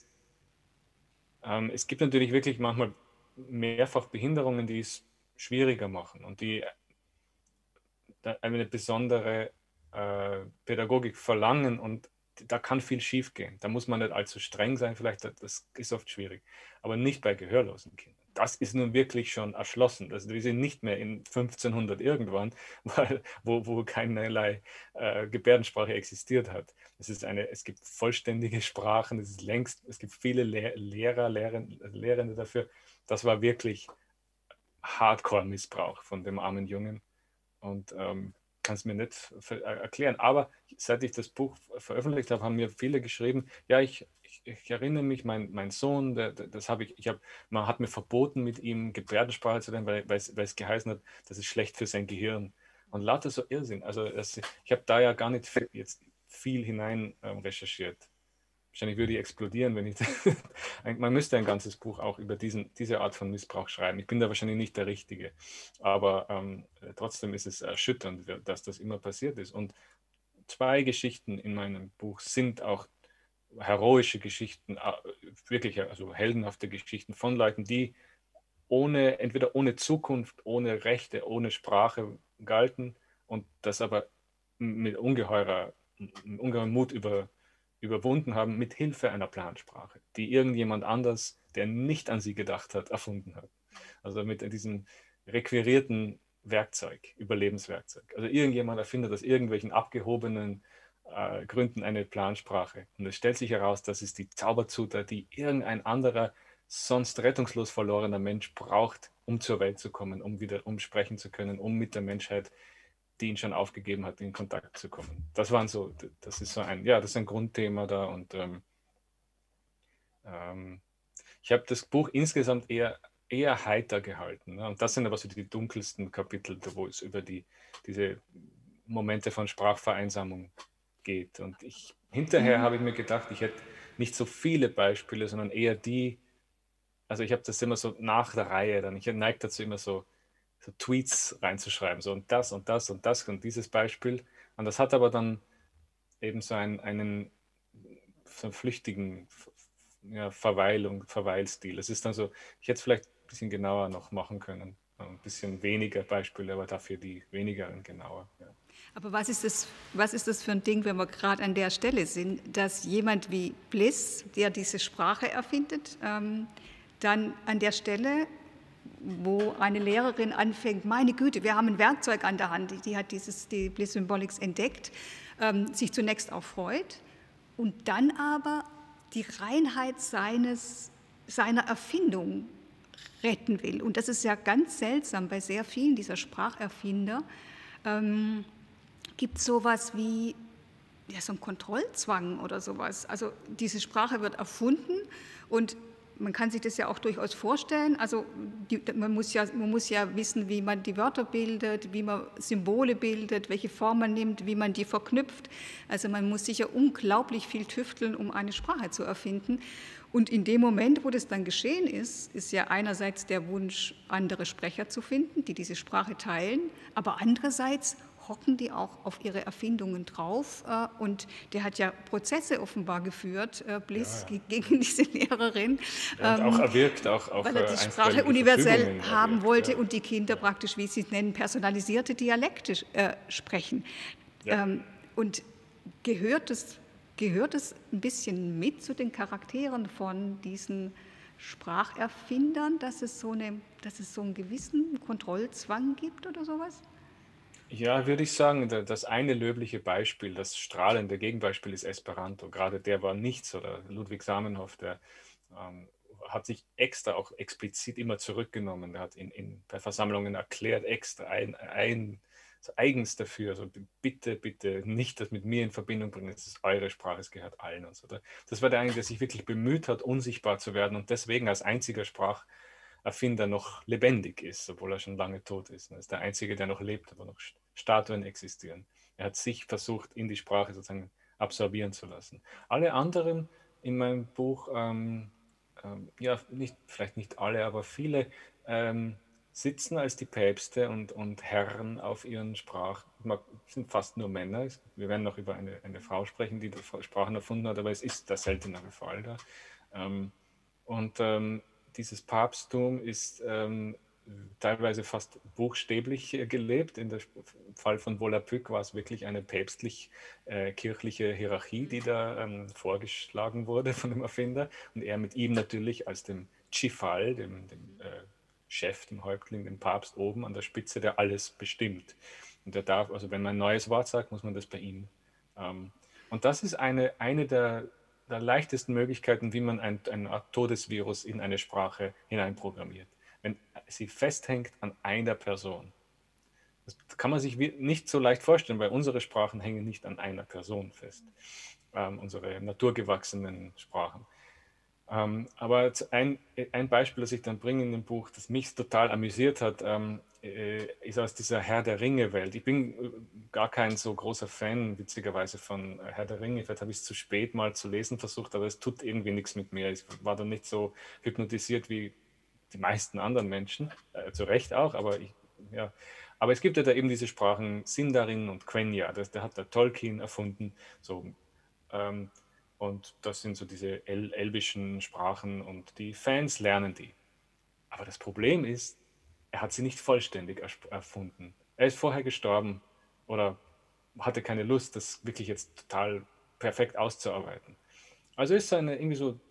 es gibt natürlich wirklich manchmal mehrfach Behinderungen, die es schwieriger machen und die eine besondere Pädagogik verlangen, und da kann viel schief gehen. Da muss man nicht allzu streng sein, vielleicht, das ist oft schwierig, aber nicht bei gehörlosen Kindern. Das ist nun wirklich schon erschlossen. Also wir sind nicht mehr in 1500 irgendwann, wo keinerlei Gebärdensprache existiert hat. Es gibt vollständige Sprachen, es gibt viele Lehrende dafür. Das war wirklich Hardcore-Missbrauch von dem armen Jungen. Und kann es mir nicht erklären. Aber seit ich das Buch veröffentlicht habe, haben mir viele geschrieben, ja, ich erinnere mich, mein Sohn, man hat mir verboten, mit ihm Gebärdensprache zu lernen, weil es geheißen hat, das ist schlecht für sein Gehirn. Und lauter so Irrsinn. Also ich habe da ja gar nicht jetzt viel hinein recherchiert. Wahrscheinlich würde ich explodieren, wenn ich man müsste ein ganzes Buch auch über diese Art von Missbrauch schreiben. Ich bin da wahrscheinlich nicht der Richtige, aber trotzdem ist es erschütternd, dass das immer passiert ist. Und 2 Geschichten in meinem Buch sind auch heroische Geschichten, wirklich also heldenhafte Geschichten von Leuten, die entweder ohne Zukunft, ohne Rechte, ohne Sprache galten und das aber mit ungeheurem Mut überwunden haben, mit Hilfe einer Plansprache, die irgendjemand anders, der nicht an sie gedacht hat, erfunden hat. Also mit diesem requirierten Überlebenswerkzeug. Also irgendjemand erfindet aus irgendwelchen abgehobenen Gründen eine Plansprache. Und es stellt sich heraus, das ist die Zauberzutat, die irgendein anderer, sonst rettungslos verlorener Mensch braucht, um zur Welt zu kommen, um wieder sprechen zu können, um mit der Menschheit, die ihn schon aufgegeben hat, in Kontakt zu kommen. Das ist ein Grundthema da, und ich habe das Buch insgesamt eher heiter gehalten. Ne? Und das sind aber so die dunkelsten Kapitel, wo es über diese Momente von Sprachvereinsamung geht. Und hinterher habe ich mir gedacht, ich hätte nicht so viele Beispiele, sondern eher also ich habe das immer so nach der Reihe, ich neige dazu immer so Tweets reinzuschreiben, so und das und das und das und dieses Beispiel. Und das hat aber dann eben so einen flüchtigen Verweilstil. Es ist dann so, ich hätte es vielleicht ein bisschen genauer noch machen können. Ein bisschen weniger Beispiele, aber dafür die wenigeren genauer. Ja. Aber was ist das für ein Ding, wenn wir gerade an der Stelle sind, dass jemand wie Bliss, der diese Sprache erfindet, dann an der Stelle, wo eine Lehrerin anfängt, meine Güte, wir haben ein Werkzeug an der Hand, die hat die Bliss Symbolics entdeckt, sich zunächst auch freut und dann aber die Reinheit seiner Erfindung retten will. Und das ist ja ganz seltsam, bei sehr vielen dieser Spracherfinder gibt es sowas wie so einen Kontrollzwang oder sowas. Also diese Sprache wird erfunden und man kann sich das ja auch durchaus vorstellen. Also man muss ja wissen, wie man die Wörter bildet, wie man Symbole bildet, welche Form man nimmt, wie man die verknüpft. Also man muss sicher unglaublich viel tüfteln, um eine Sprache zu erfinden. Und in dem Moment, wo das dann geschehen ist, ist ja einerseits der Wunsch, andere Sprecher zu finden, die diese Sprache teilen, aber andererseits hocken die auch auf ihre Erfindungen drauf. Und der hat ja Prozesse offenbar geführt, Bliss, gegen diese Lehrerin. Und auch erwirkt, weil er die Sprache universell haben wollte und die Kinder praktisch, wie sie es nennen, personalisierte Dialekte sprechen. Ja. Und gehört es ein bisschen mit zu den Charakteren von diesen Spracherfindern, dass es so einen gewissen Kontrollzwang gibt oder sowas? Ja, würde ich sagen, das eine löbliche Beispiel, das strahlende Gegenbeispiel ist Esperanto. Gerade der war nichts, oder Ludwig Zamenhof, der hat sich extra auch explizit immer zurückgenommen. Er hat bei Versammlungen erklärt, extra so eigens dafür, also bitte, bitte nicht das mit mir in Verbindung bringen, es ist eure Sprache, es gehört allen und so. Das war der eine, der sich wirklich bemüht hat, unsichtbar zu werden und deswegen als einziger Spracherfinder noch lebendig ist, obwohl er schon lange tot ist. Er ist der Einzige, der noch lebt, aber noch Statuen existieren. Er hat sich versucht, in die Sprache sozusagen absorbieren zu lassen. Alle anderen in meinem Buch, ja, vielleicht nicht alle, aber viele, sitzen als die Päpste und Herren auf ihren Sprachen. Es sind fast nur Männer. Wir werden noch über eine Frau sprechen, die Sprachen erfunden hat, aber es ist der seltenere Fall da. Und dieses Papsttum ist teilweise fast buchstäblich gelebt. Im Fall von Volapük war es wirklich eine päpstlich-kirchliche Hierarchie, die da vorgeschlagen wurde von dem Erfinder. Und er mit ihm natürlich als dem Cifal, dem Chef, dem Häuptling, dem Papst oben an der Spitze, der alles bestimmt. Und der darf, also wenn man ein neues Wort sagt, muss man das bei ihm. Und das ist eine der leichtesten Möglichkeiten, wie man eine Art Todesvirus in eine Sprache hineinprogrammiert. Wenn sie festhängt an einer Person. Das kann man sich nicht so leicht vorstellen, weil unsere Sprachen hängen nicht an einer Person fest. Unsere naturgewachsenen Sprachen. Aber ein Beispiel, das ich dann bringe in dem Buch, das mich total amüsiert hat, ist aus dieser Herr der Ringe-Welt. Ich bin gar kein so großer Fan, witzigerweise, von Herr der Ringe. Vielleicht habe ich es zu spät mal zu lesen versucht, aber es tut irgendwie nichts mit mir. Ich war dann nicht so hypnotisiert wie die meisten anderen Menschen, zu Recht auch, ja. Aber es gibt ja da eben diese Sprachen Sindarin und Quenya, der hat der Tolkien erfunden, so, und das sind so diese elbischen Sprachen und die Fans lernen die. Aber das Problem ist, er hat sie nicht vollständig erfunden. Er ist vorher gestorben oder hatte keine Lust, das wirklich jetzt total perfekt auszuarbeiten. Also ist eine irgendwie so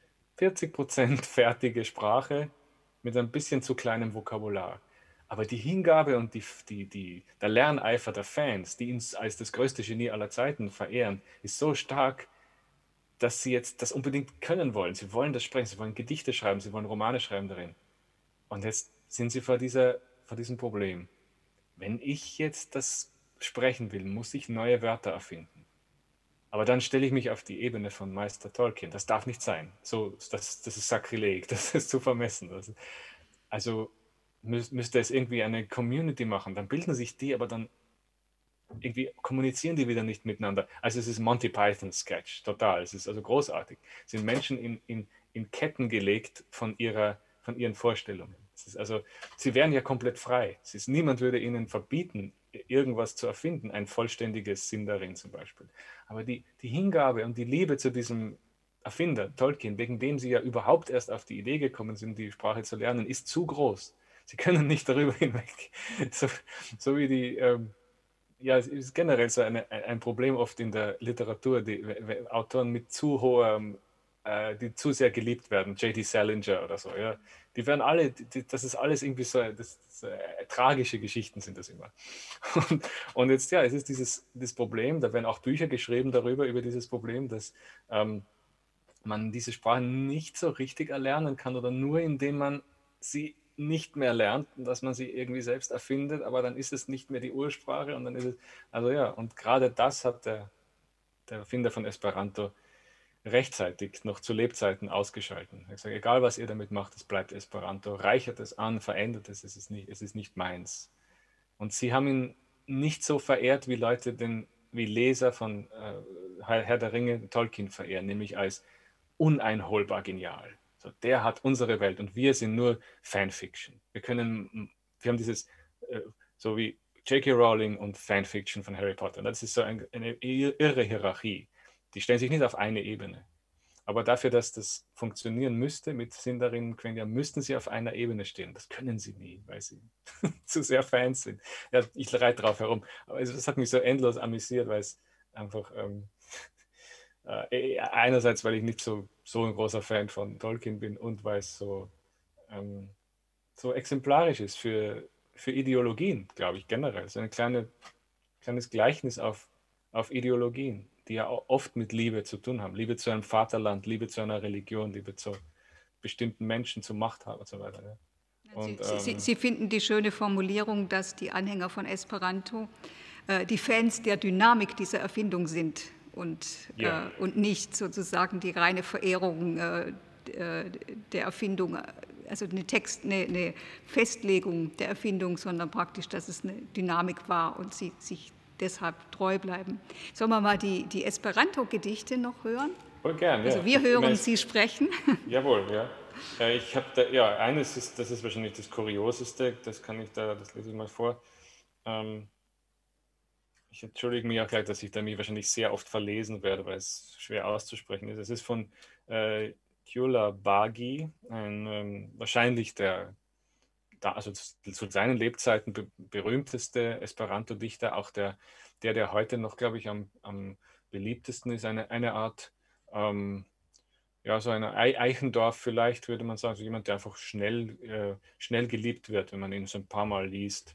40% fertige Sprache mit ein bisschen zu kleinem Vokabular. Aber die Hingabe und der Lerneifer der Fans, die ihn als das größte Genie aller Zeiten verehren, ist so stark, dass sie jetzt das unbedingt können wollen. Sie wollen das sprechen, sie wollen Gedichte schreiben, sie wollen Romane schreiben darin. Und jetzt sind sie vor diesem Problem. Wenn ich jetzt das sprechen will, muss ich neue Wörter erfinden. Aber dann stelle ich mich auf die Ebene von Meister Tolkien. Das darf nicht sein. Das ist Sakrileg, das ist zu vermessen. Also müsste es irgendwie eine Community machen. Dann bilden sich die, aber dann irgendwie kommunizieren die wieder nicht miteinander. Also es ist Monty Python Sketch, total. Es ist also großartig. Es sind Menschen in Ketten gelegt von ihren Vorstellungen. Also, sie wären ja komplett frei. Niemand würde ihnen verbieten, irgendwas zu erfinden, ein vollständiges Sindarin zum Beispiel. Aber die Hingabe und die Liebe zu diesem Erfinder, Tolkien, wegen dem sie ja überhaupt erst auf die Idee gekommen sind, die Sprache zu lernen, ist zu groß. Sie können nicht darüber hinweg. So wie ja, es ist generell so ein Problem oft in der Literatur, die Autoren mit die zu sehr geliebt werden, J.D. Salinger oder so, ja. Die werden alle, das ist alles irgendwie so, tragische Geschichten sind das immer. Und jetzt, ja, es ist dieses Problem, da werden auch Bücher geschrieben über dieses Problem, dass man diese Sprachen nicht so richtig erlernen kann oder nur indem man sie nicht mehr lernt, dass man sie irgendwie selbst erfindet, aber dann ist es nicht mehr die Ursprache und dann ist es, also ja, und gerade das hat der Erfinder von Esperanto rechtzeitig noch zu Lebzeiten ausgeschalten. Er hat gesagt, egal was ihr damit macht, es bleibt Esperanto, reichert es an, verändert es, es ist nicht meins. Und sie haben ihn nicht so verehrt, wie Leser von Herr der Ringe Tolkien verehren, nämlich als uneinholbar genial. So, der hat unsere Welt und wir sind nur Fanfiction. Wir haben dieses, so wie J.K. Rowling und Fanfiction von Harry Potter. Das ist so eine irre Hierarchie. Die stellen sich nicht auf eine Ebene. Aber dafür, dass das funktionieren müsste mit Sindarin und Quenya, müssten sie auf einer Ebene stehen. Das können sie nie, weil sie zu sehr Fans sind. Ja, ich reite drauf herum. Aber es hat mich so endlos amüsiert, weil es einfach einerseits, weil ich nicht so ein großer Fan von Tolkien bin und weil es so exemplarisch ist für Ideologien, glaube ich, generell. So ein kleines Gleichnis auf Ideologien. die ja oft mit Liebe zu tun haben. Liebe zu einem Vaterland, Liebe zu einer Religion, Liebe zu bestimmten Menschen, zu Machthabern und so weiter. Ja. Und, Sie finden die schöne Formulierung, dass die Anhänger von Esperanto die Fans der Dynamik dieser Erfindung sind und nicht sozusagen die reine Verehrung der Erfindung, also eine Festlegung der Erfindung, sondern praktisch, dass es eine Dynamik war und sie sich deshalb treu bleiben. Sollen wir mal die Esperanto-Gedichte noch hören? Voll gern, also wir hören Sie sprechen. Jawohl, ja. Ich habe da, ja, eines ist, das ist wahrscheinlich das Kurioseste, das lese ich mal vor. Ich entschuldige mich auch gleich, dass ich da mich wahrscheinlich sehr oft verlesen werde, weil es schwer auszusprechen ist. Es ist von Gyula Bagi, wahrscheinlich also zu seinen Lebzeiten berühmteste Esperanto-Dichter, auch der heute noch, glaube ich, am beliebtesten ist, eine Art, so ein Eichendorff vielleicht, würde man sagen, also jemand, der einfach schnell geliebt wird, wenn man ihn so ein paar Mal liest.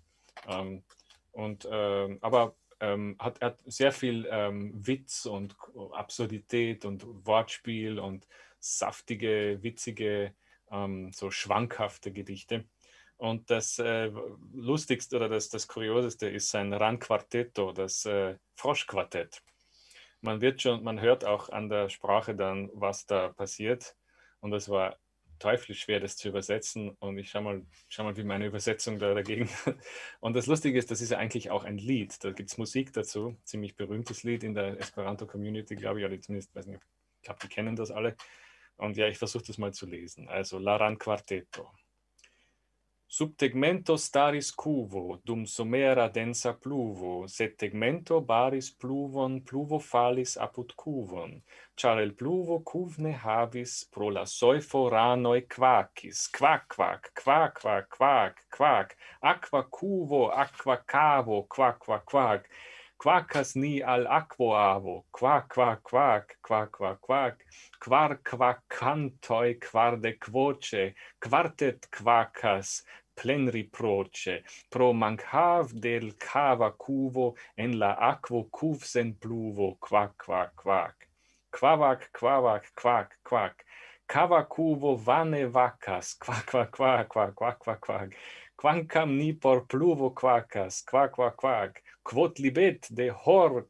Aber er hat sehr viel Witz und Absurdität und Wortspiel und saftige, witzige, so schwankhafte Gedichte. Und das Lustigste oder das Kurioseste ist sein Ran Quartetto, das Froschquartett. Man hört auch an der Sprache dann, was da passiert. Und es war teuflisch schwer, das zu übersetzen. Und ich schau mal, wie meine Übersetzung da dagegen. Und das Lustige ist, das ist ja eigentlich auch ein Lied. Da gibt es Musik dazu. Ziemlich berühmtes Lied in der Esperanto-Community, glaube ich. Oder zumindest, weiß nicht, ich glaube, die kennen das alle. Und ja, ich versuche das mal zu lesen. Also, Laran Quartetto. Sub tegmento staris cuvo, dum somera densa pluvo, sed tegmento baris pluvon, pluvo falis apud cuvon, char el pluvo cuvne havis pro la soifo ranoi quacis, quac, quac, quac, quac, quac, quac, aqua cuvo, aqua cavo, quac, quac, quac, quacas ni al aquo avo, quac, quac, quac, quac, quac, quac, quar quacantoi quarde quoce, quartet quacas, plenri proce, pro mancav del cava cuvo en la aquo cuvsen pluvo, quac, quac, quac, quavac, quavac, quac, quac, cava cuvo vane vacas, quac, quac, quac, quac, quac, quac, quac, quancam ni por pluvo quacas, quac, quac, quac, quod libet de hor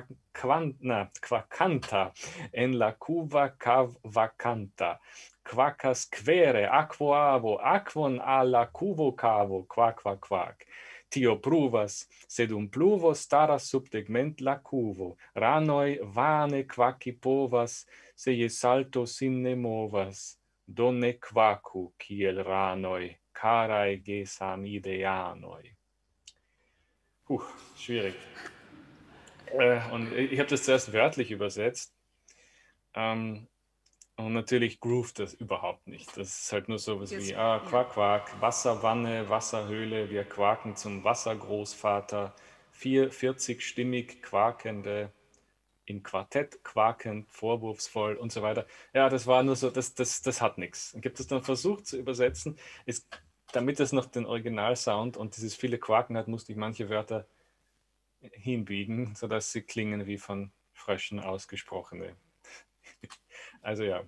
quacanta en la cuva cav vacanta, quacas quere aquo avo, aquon alla cuvo cavo, quac, quac, quac. Tio pruvas, sed pluvo staras sub tegment la cuvo, ranoi vane quaci povas, se je salto simne movas, donne quacu, kiel ranoi, carai gesam ideanoi. Schwierig. Und ich habe das zuerst wörtlich übersetzt. Und natürlich groovt das überhaupt nicht. Das ist halt nur so was wie Quack, Quack, Wasserwanne, Wasserhöhle, wir quaken zum Wassergroßvater, 40-stimmig quakende, im Quartett quakend, vorwurfsvoll und so weiter. Ja, das war nur so, das hat nichts. Ich habe das dann versucht zu übersetzen. Damit es noch den Originalsound und dieses viele Quaken hat, musste ich manche Wörter hinbiegen, sodass sie klingen wie von Fröschen ausgesprochene. Also ja,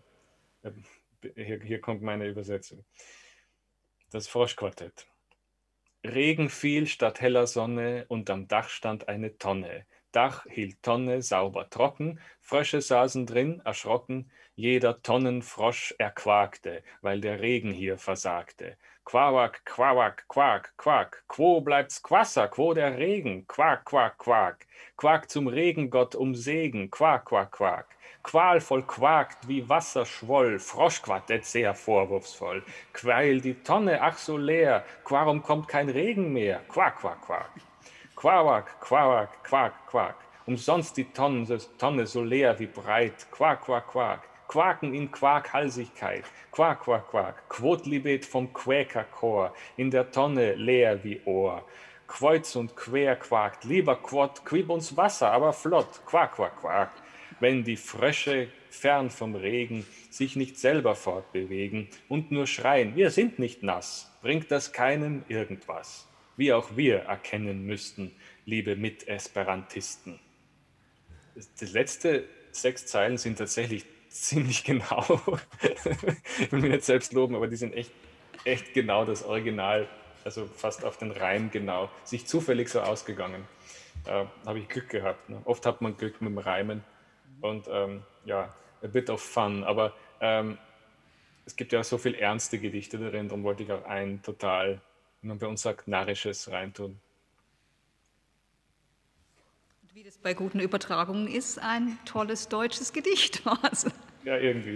hier kommt meine Übersetzung. Das Froschquartett. Regen fiel statt heller Sonne und am Dach stand eine Tonne. Dach hielt Tonne sauber trocken, Frösche saßen drin, erschrocken, jeder Tonnenfrosch erquakte, weil der Regen hier versagte. Quawak, quawak, quak, quak, quo bleibt's Quasser, quo der Regen, quak, quak, quak, quak zum Regengott um Segen, quak, quak, quak. Qualvoll quakt, wie Wasser schwoll, Froschquartett sehr vorwurfsvoll. Quail die Tonne ach so leer, warum kommt kein Regen mehr? Quak, quak, quak. Quawak, quawak, quak, quak. Umsonst die Tonne so leer wie breit. Quak, quak, quak. Quaken in Quakhalsigkeit. Quak, quak, quak. Quodlibet vom Quäkerchor. In der Tonne leer wie Ohr. Kreuz und quer quakt. Lieber Quod, quib uns Wasser, aber flott. Quak, quak, quak. Wenn die Frösche fern vom Regen sich nicht selber fortbewegen und nur schreien, wir sind nicht nass, bringt das keinem irgendwas. Wie auch wir erkennen müssten, liebe Mitesperantisten. die letzten 6 Zeilen sind tatsächlich ziemlich genau. Ich will mich nicht selbst loben, aber die sind echt genau das Original, also fast auf den Reim genau. Sich zufällig so ausgegangen. Habe ich Glück gehabt. Ne? Oft hat man Glück mit dem Reimen und ja, a bit of fun. Aber es gibt ja so viel ernste Gedichte darin, darum wollte ich auch ein total, wie man bei uns sagt, narrisches reintun. Und wie das bei guten Übertragungen ist, ein tolles deutsches Gedicht war es. Ja, irgendwie.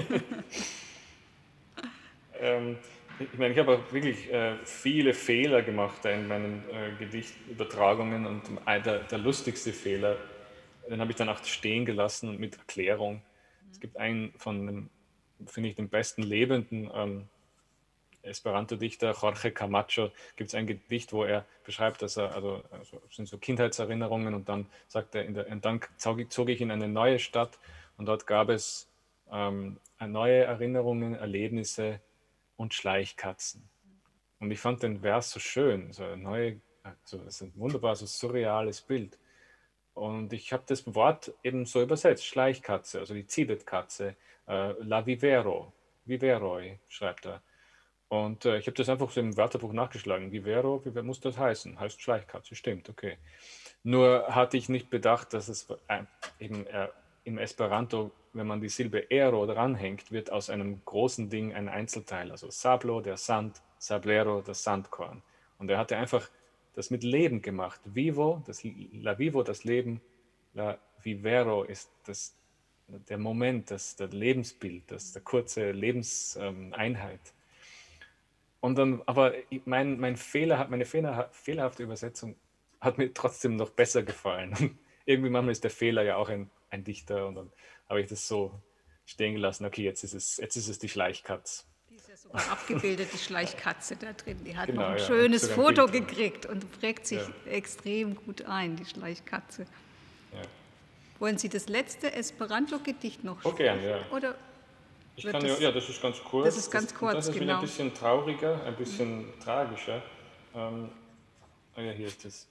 Ich meine, ich habe auch wirklich viele Fehler gemacht in meinen Gedichtübertragungen und der lustigste Fehler, den habe ich dann auch stehen gelassen und mit Erklärung. Es gibt einen von dem, finde ich, dem besten lebenden Esperanto-Dichter, Jorge Camacho, gibt es ein Gedicht, wo er beschreibt, dass er, also sind so Kindheitserinnerungen und dann sagt er, und dann zog ich in eine neue Stadt und dort gab es neue Erinnerungen, Erlebnisse und Schleichkatzen. Und ich fand den Vers so schön, so eine neue, also das ist ein wunderbar, so surreales Bild. Und ich habe das Wort eben so übersetzt, Schleichkatze, also die Zibetkatze, La Vivero, Viveroi, schreibt er. Und ich habe das einfach so im Wörterbuch nachgeschlagen. Vivero, wie muss das heißen? Heißt Schleichkatze, stimmt, okay. Nur hatte ich nicht bedacht, dass es eben im Esperanto, wenn man die Silbe ero dranhängt, wird aus einem großen Ding ein Einzelteil. Also Sablo, der Sand, Sablero, das Sandkorn. Und er hatte einfach das mit Leben gemacht. Vivo, La Vivo, das Leben, La Vivero ist der Moment, der Lebensbild, der kurze Lebenseinheit. Und dann, aber meine fehlerhafte Übersetzung hat mir trotzdem noch besser gefallen. Und irgendwie manchmal ist der Fehler ja auch ein Dichter und dann habe ich das so stehen gelassen. Okay, jetzt ist es die Schleichkatz. Die ist ja sogar abgebildet, die Schleichkatze da drin. Die hat noch Genau, ein ja, schönes sogar ein Foto Bild. gekriegt und prägt sich Ja, extrem gut ein, die Schleichkatze. ja. Wollen Sie das letzte Esperanto-Gedicht noch Okay, sprechen? ja. Oder Ich wird kann ja, das? ja, das ist ganz Das kurz. ist ganz Und das kurz, ist wieder ein genau. bisschen trauriger, ein bisschen tragischer. Ja, hier ist es.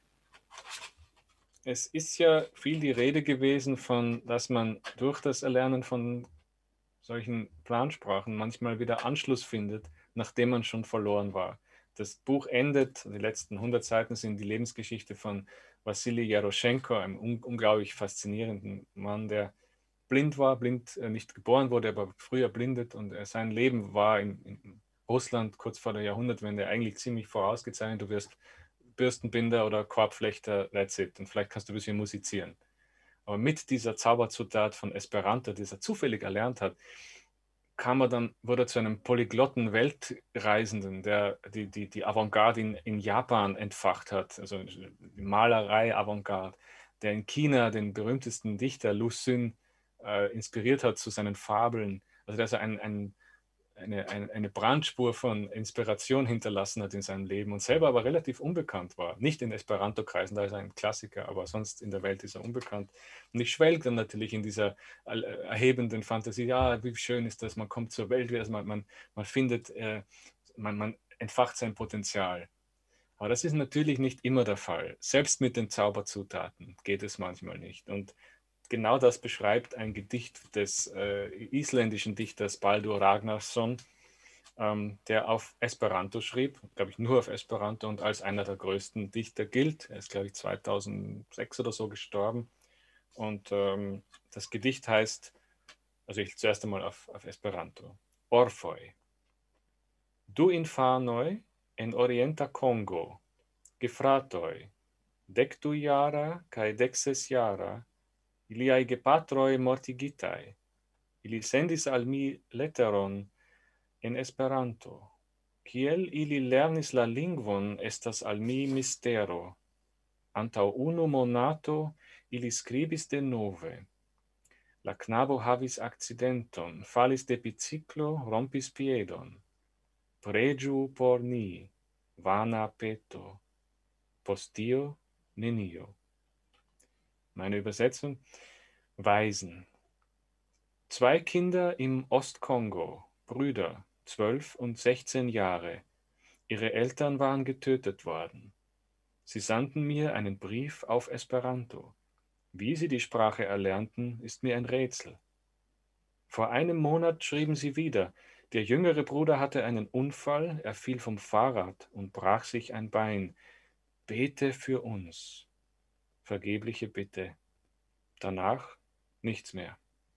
Es ist ja viel die Rede gewesen von, dass man durch das Erlernen von solchen Plansprachen manchmal wieder Anschluss findet, nachdem man schon verloren war. Das Buch endet, die letzten 100 Seiten sind die Lebensgeschichte von Wassili Jaroschenko, einem unglaublich faszinierenden Mann, der blind war, nicht geboren wurde, aber früher blindet und sein Leben war in Russland kurz vor der Jahrhundertwende eigentlich ziemlich vorausgezeichnet. Du wirst Bürstenbinder oder Korbflechter, that's it. Und vielleicht kannst du ein bisschen musizieren. Aber mit dieser Zauberzutat von Esperanto, die er zufällig erlernt hat, wurde er zu einem polyglotten Weltreisenden, der die Avantgarde in Japan entfacht hat, also die Malerei Avantgarde, der in China den berühmtesten Dichter Lu Xun inspiriert hat zu seinen Fabeln. Also dass er eine Brandspur von Inspiration hinterlassen hat in seinem Leben und selber aber relativ unbekannt war. Nicht in Esperanto-Kreisen, da ist er ein Klassiker, aber sonst in der Welt ist er unbekannt. Und ich schwelge dann natürlich in dieser erhebenden Fantasie, ja, wie schön ist das, man kommt zur Welt, also man findet, man entfacht sein Potenzial. Aber das ist natürlich nicht immer der Fall. Selbst mit den Zauberzutaten geht es manchmal nicht. Und genau das beschreibt ein Gedicht des isländischen Dichters Baldur Ragnarsson, der auf Esperanto schrieb, glaube ich nur auf Esperanto und als einer der größten Dichter gilt. Er ist, glaube ich, 2006 oder so gestorben. Und das Gedicht heißt, also ich zuerst einmal auf Esperanto, Orphoi. Du infanoi en orienta Congo, gefratoi, dectu jara cae dexes jara, iliae gepatroi mortigitai, ili sendis al mi letteron en Esperanto. Kiel ili lernis la lingvon estas al mi mistero. Antau unu monato ili scribis de nove. La knabo havis accidenton, falis de biciclo, rompis piedon. Pregiu por ni, vana peto. Postio nenio. Meine Übersetzung: Waisen. 2 Kinder im Ostkongo, Brüder, 12 und 16 Jahre. Ihre Eltern waren getötet worden. Sie sandten mir einen Brief auf Esperanto. Wie sie die Sprache erlernten, ist mir ein Rätsel. Vor einem Monat schrieben sie wieder, der jüngere Bruder hatte einen Unfall, er fiel vom Fahrrad und brach sich ein Bein. Bete für uns. Vergebliche Bitte. Danach nichts mehr.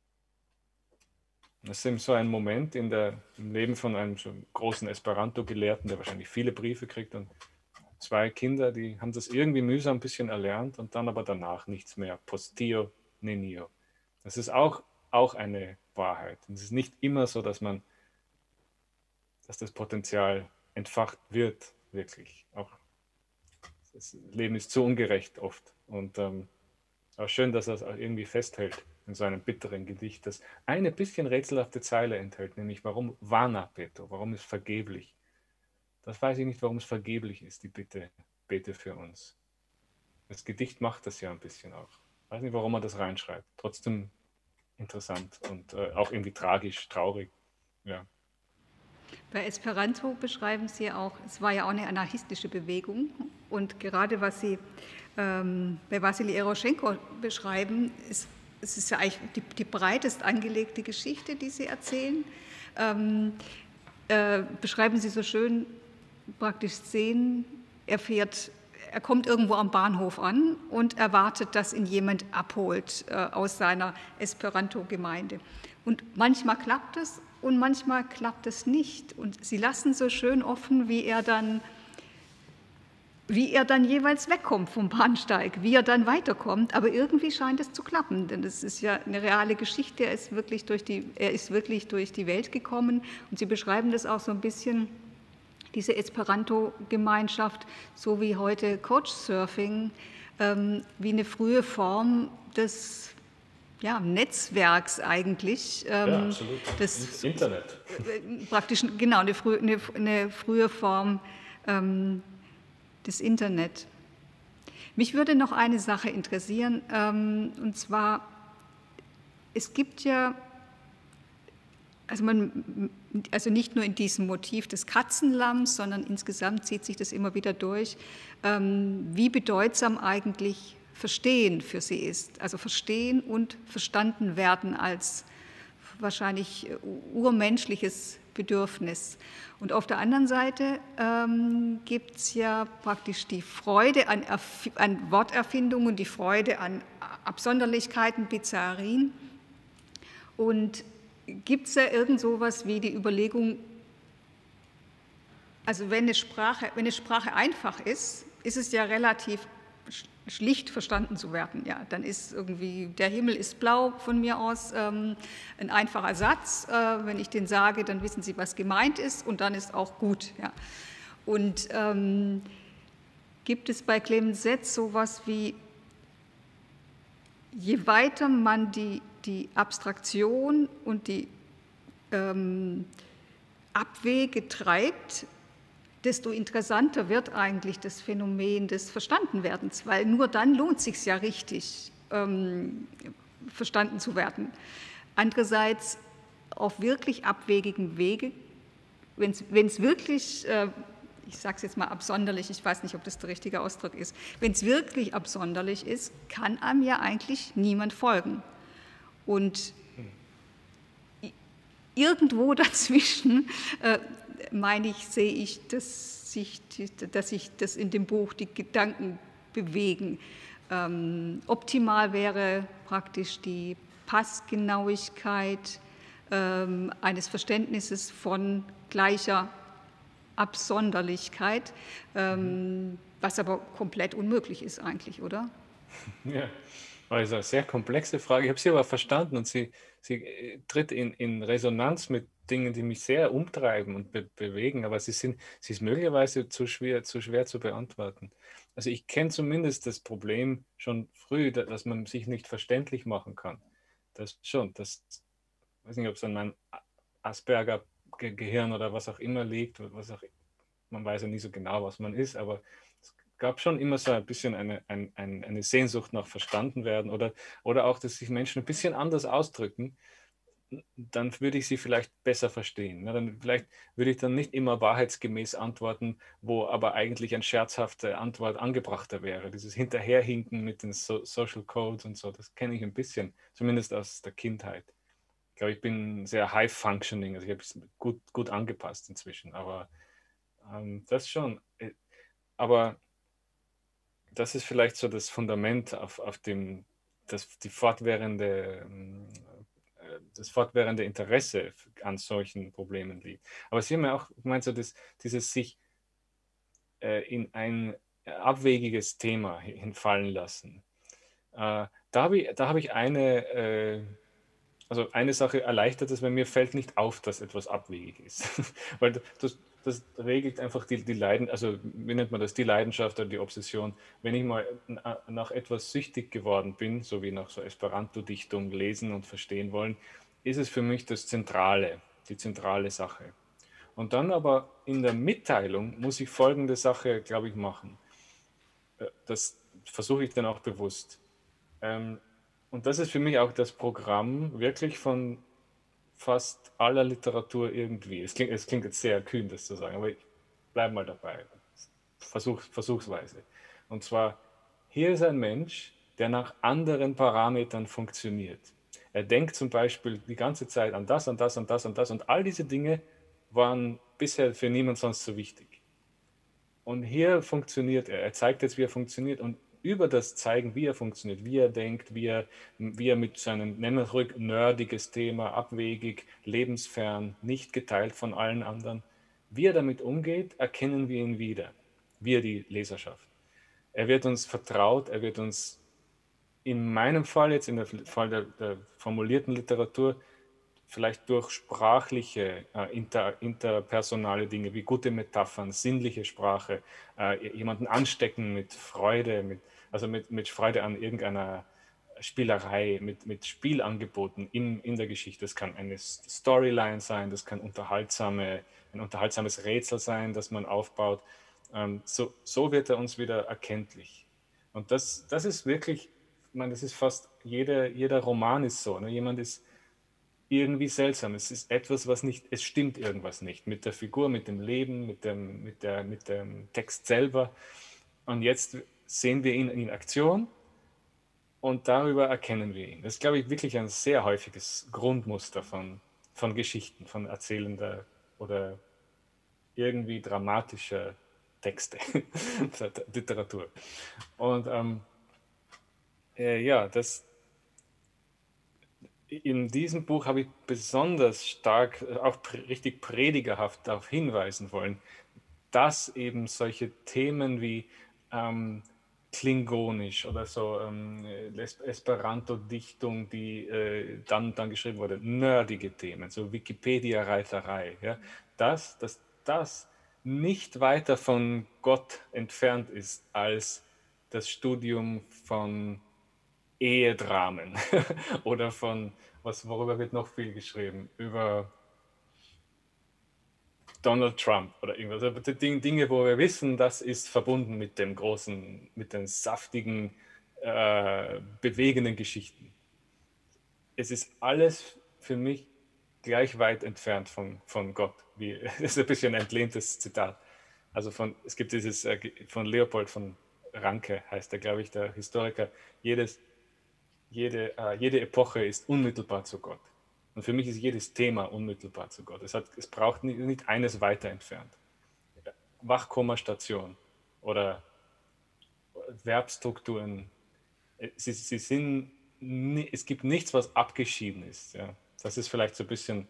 Das ist eben so ein Moment im Leben von einem so großen Esperanto-Gelehrten, der wahrscheinlich viele Briefe kriegt, und zwei Kinder, die haben das irgendwie mühsam ein bisschen erlernt und dann aber danach nichts mehr. Postio nenio. Das ist auch eine Wahrheit. Es ist nicht immer so, dass das Potenzial entfacht wird, wirklich. Auch das Leben ist zu ungerecht oft. Und auch schön, dass er es auch irgendwie festhält in so einem bitteren Gedicht, das eine bisschen rätselhafte Zeile enthält, nämlich warum vana peto, warum ist vergeblich. Das weiß ich nicht, warum es vergeblich ist, die Bitte, bete für uns. Das Gedicht macht das ja ein bisschen auch. Ich weiß nicht, warum er das reinschreibt. Trotzdem interessant und auch irgendwie tragisch, traurig. Ja. Bei Esperanto beschreiben Sie auch, es war ja auch eine anarchistische Bewegung und gerade was Sie bei Wassily Eroschenko beschreiben, es ist ja eigentlich die breitest angelegte Geschichte, die Sie erzählen. Beschreiben Sie so schön praktisch Szenen, er kommt irgendwo am Bahnhof an und erwartet, dass ihn jemand abholt aus seiner Esperanto-Gemeinde. Und manchmal klappt es und manchmal klappt es nicht. Und Sie lassen so schön offen, wie er dann jeweils wegkommt vom Bahnsteig, wie er dann weiterkommt. Aber irgendwie scheint es zu klappen, denn es ist ja eine reale Geschichte. Er ist wirklich durch die Welt gekommen. Und Sie beschreiben das auch so ein bisschen, diese Esperanto-Gemeinschaft, so wie heute Couchsurfing, wie eine frühe Form des Netzwerks eigentlich. Ja, absolut. Das Internet. Praktisch, genau, eine frühe Form des Internet. Mich würde noch eine Sache interessieren, und zwar, es gibt ja, also nicht nur in diesem Motiv des Katzenlamms, sondern insgesamt zieht sich das immer wieder durch, wie bedeutsam eigentlich Verstehen für sie ist. Also Verstehen und verstanden werden als wahrscheinlich urmenschliches Bedürfnis. Und auf der anderen Seite gibt es ja praktisch die Freude an Worterfindungen, die Freude an Absonderlichkeiten, Bizarrien. Und gibt es ja irgend sowas wie die Überlegung, also wenn eine Sprache einfach ist, ist es ja relativ schlicht verstanden zu werden. Ja, dann ist irgendwie, der Himmel ist blau von mir aus ein einfacher Satz. Wenn ich den sage, dann wissen Sie, was gemeint ist und dann ist auch gut. Ja. Und gibt es bei Clemens Setz sowas wie, je weiter man die Abstraktion und die Abwege treibt, desto interessanter wird eigentlich das Phänomen des Verstandenwerdens, weil nur dann lohnt es sich ja richtig, verstanden zu werden. Andererseits auf wirklich abwegigen Wege, wenn es wirklich, ich sage es jetzt mal absonderlich, ich weiß nicht, ob das der richtige Ausdruck ist, wenn es wirklich absonderlich ist, kann einem ja eigentlich niemand folgen. Und irgendwo dazwischen, meine ich, sehe ich, dass sich das in dem Buch die Gedanken bewegen. Optimal wäre praktisch die Passgenauigkeit eines Verständnisses von gleicher Absonderlichkeit, was aber komplett unmöglich ist eigentlich, oder? Ja, also eine sehr komplexe Frage. Ich habe sie aber verstanden und sie tritt in Resonanz mit Dingen, die mich sehr umtreiben und bewegen, aber sie ist möglicherweise zu schwer zu beantworten. Also ich kenne zumindest das Problem schon früh, dass man sich nicht verständlich machen kann. Das schon, ich weiß nicht, ob es an meinem Asperger-Gehirn oder was auch immer liegt, man weiß ja nie so genau, was man ist, aber es gab schon immer so ein bisschen eine Sehnsucht nach verstanden werden oder auch, dass sich Menschen ein bisschen anders ausdrücken, dann würde ich sie vielleicht besser verstehen. Dann vielleicht würde ich dann nicht immer wahrheitsgemäß antworten, wo aber eigentlich eine scherzhafte Antwort angebrachter wäre. Dieses Hinterherhinken mit den Social Codes und so, das kenne ich ein bisschen, zumindest aus der Kindheit. Ich glaube, ich bin sehr high-functioning, also ich habe es gut angepasst inzwischen, aber das schon. Aber das ist vielleicht so das Fundament, auf dem die das fortwährende Interesse an solchen Problemen liegt. Aber Sie haben ja auch gemeint, so dieses sich in ein abwegiges Thema hinfallen lassen. Da hab ich also eine Sache erleichtert es, weil mir fällt nicht auf, dass etwas abwegig ist. Weil das regelt einfach die Leiden, also wie nennt man das, die Leidenschaft oder die Obsession. Wenn ich mal nach etwas süchtig geworden bin, so wie nach so Esperanto-Dichtung lesen und verstehen wollen, ist es für mich die zentrale Sache. Und dann aber in der Mitteilung muss ich folgende Sache, glaube ich, machen. Das versuche ich dann auch bewusst. Ähm, und das ist für mich auch das Programm wirklich von fast aller Literatur irgendwie. Es klingt jetzt sehr kühn, das zu sagen, aber ich bleibe mal dabei. Versuchsweise. Und zwar, hier ist ein Mensch, der nach anderen Parametern funktioniert. Er denkt zum Beispiel die ganze Zeit an das, an das, an das, an das. Und all diese Dinge waren bisher für niemand sonst so wichtig. Und hier funktioniert er. Er zeigt jetzt, wie er funktioniert. Und über das Zeigen, wie er funktioniert, wie er denkt, wie er mit seinem, nennen wir es ruhig, nerdiges Thema, abwegig, lebensfern, nicht geteilt von allen anderen, wie er damit umgeht, erkennen wir ihn wieder. Wir, die Leserschaft. Er wird uns vertraut, er wird uns in meinem Fall jetzt, in der Fall der formulierten Literatur, vielleicht durch sprachliche, interpersonale Dinge wie gute Metaphern, sinnliche Sprache, jemanden anstecken mit Freude, mit Freude an irgendeiner Spielerei, mit Spielangeboten in der Geschichte. Das kann eine Storyline sein, das kann ein unterhaltsames Rätsel sein, das man aufbaut. So wird er uns wieder erkenntlich. Und das ist wirklich, ich meine, das ist fast jeder Roman ist so. Ne? Jemand ist irgendwie seltsam. Es ist etwas, was nicht, es stimmt irgendwas nicht mit der Figur, mit dem Leben, mit dem Text selber. Und jetzt sehen wir ihn in Aktion und darüber erkennen wir ihn. Das ist, glaube ich, wirklich ein sehr häufiges Grundmuster von Geschichten, von erzählender oder irgendwie dramatischer Texte, Literatur. Und ja, in diesem Buch habe ich besonders stark, auch richtig predigerhaft darauf hinweisen wollen, dass eben solche Themen wie Klingonisch oder so Esperanto-Dichtung, die dann geschrieben wurde, nerdige Themen, so Wikipedia-Reiterei, ja, dass das nicht weiter von Gott entfernt ist als das Studium von Ehedramen oder worüber wird noch viel geschrieben? Über Donald Trump oder irgendwas. Also Dinge, wo wir wissen, das ist verbunden mit dem großen, mit den saftigen, bewegenden Geschichten. Es ist alles für mich gleich weit entfernt von Gott. Das ist ein bisschen ein entlehntes Zitat. Also es gibt dieses von Leopold von Ranke, heißt er, glaube ich, der Historiker. Jede Epoche ist unmittelbar zu Gott. Und für mich ist jedes Thema unmittelbar zu Gott. Es braucht nicht eines weiter entfernt. Wachkomastation oder Verbstrukturen. Sie sind, es gibt nichts, was abgeschieden ist. Ja. Das ist vielleicht so ein bisschen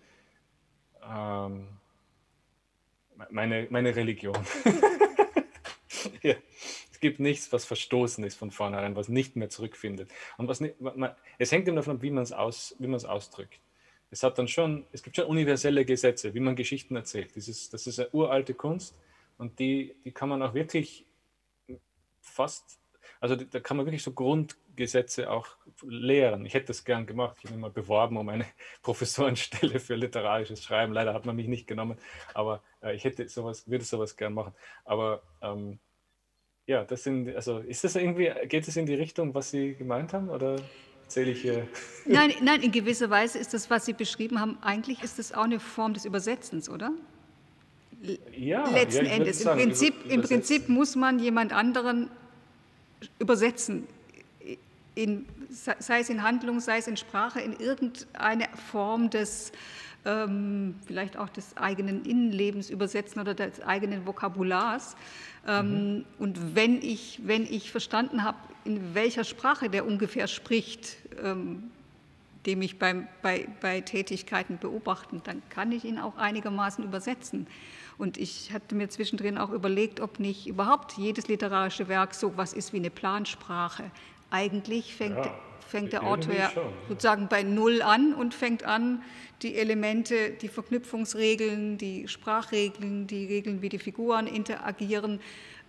meine Religion. Ja. Es gibt nichts, was verstoßen ist von vornherein, was nicht mehr zurückfindet. Und es hängt immer davon ab, wie man es ausdrückt. Es gibt schon universelle Gesetze, wie man Geschichten erzählt. Das ist eine uralte Kunst und die kann man auch wirklich fast, also da kann man wirklich so Grundgesetze auch lehren. Ich hätte das gern gemacht. Ich habe mich mal beworben um eine Professorenstelle für literarisches Schreiben. Leider hat man mich nicht genommen, aber würde sowas gern machen. Aber ja, geht es in die Richtung, was Sie gemeint haben? Oder? zähle ich hier? Nein, in gewisser Weise ist das, was Sie beschrieben haben, eigentlich ist das auch eine Form des Übersetzens, oder? Ja, Letzten ich würde Endes. Im sagen, Im Prinzip übersetzen. muss man jemand anderen übersetzen, sei es in Handlung, sei es in Sprache, in irgendeine Form des, vielleicht auch des eigenen Innenlebens übersetzen oder des eigenen Vokabulars. Und wenn ich verstanden habe, in welcher Sprache der ungefähr spricht, dem ich bei Tätigkeiten beobachten, dann kann ich ihn auch einigermaßen übersetzen. Und ich hatte mir zwischendrin auch überlegt, ob nicht überhaupt jedes literarische Werk so was ist wie eine Plansprache. Eigentlich fängt der Autor Irgendwie ja schon. sozusagen bei Null an und fängt an, die Elemente, die Verknüpfungsregeln, die Sprachregeln, die Regeln, wie die Figuren interagieren,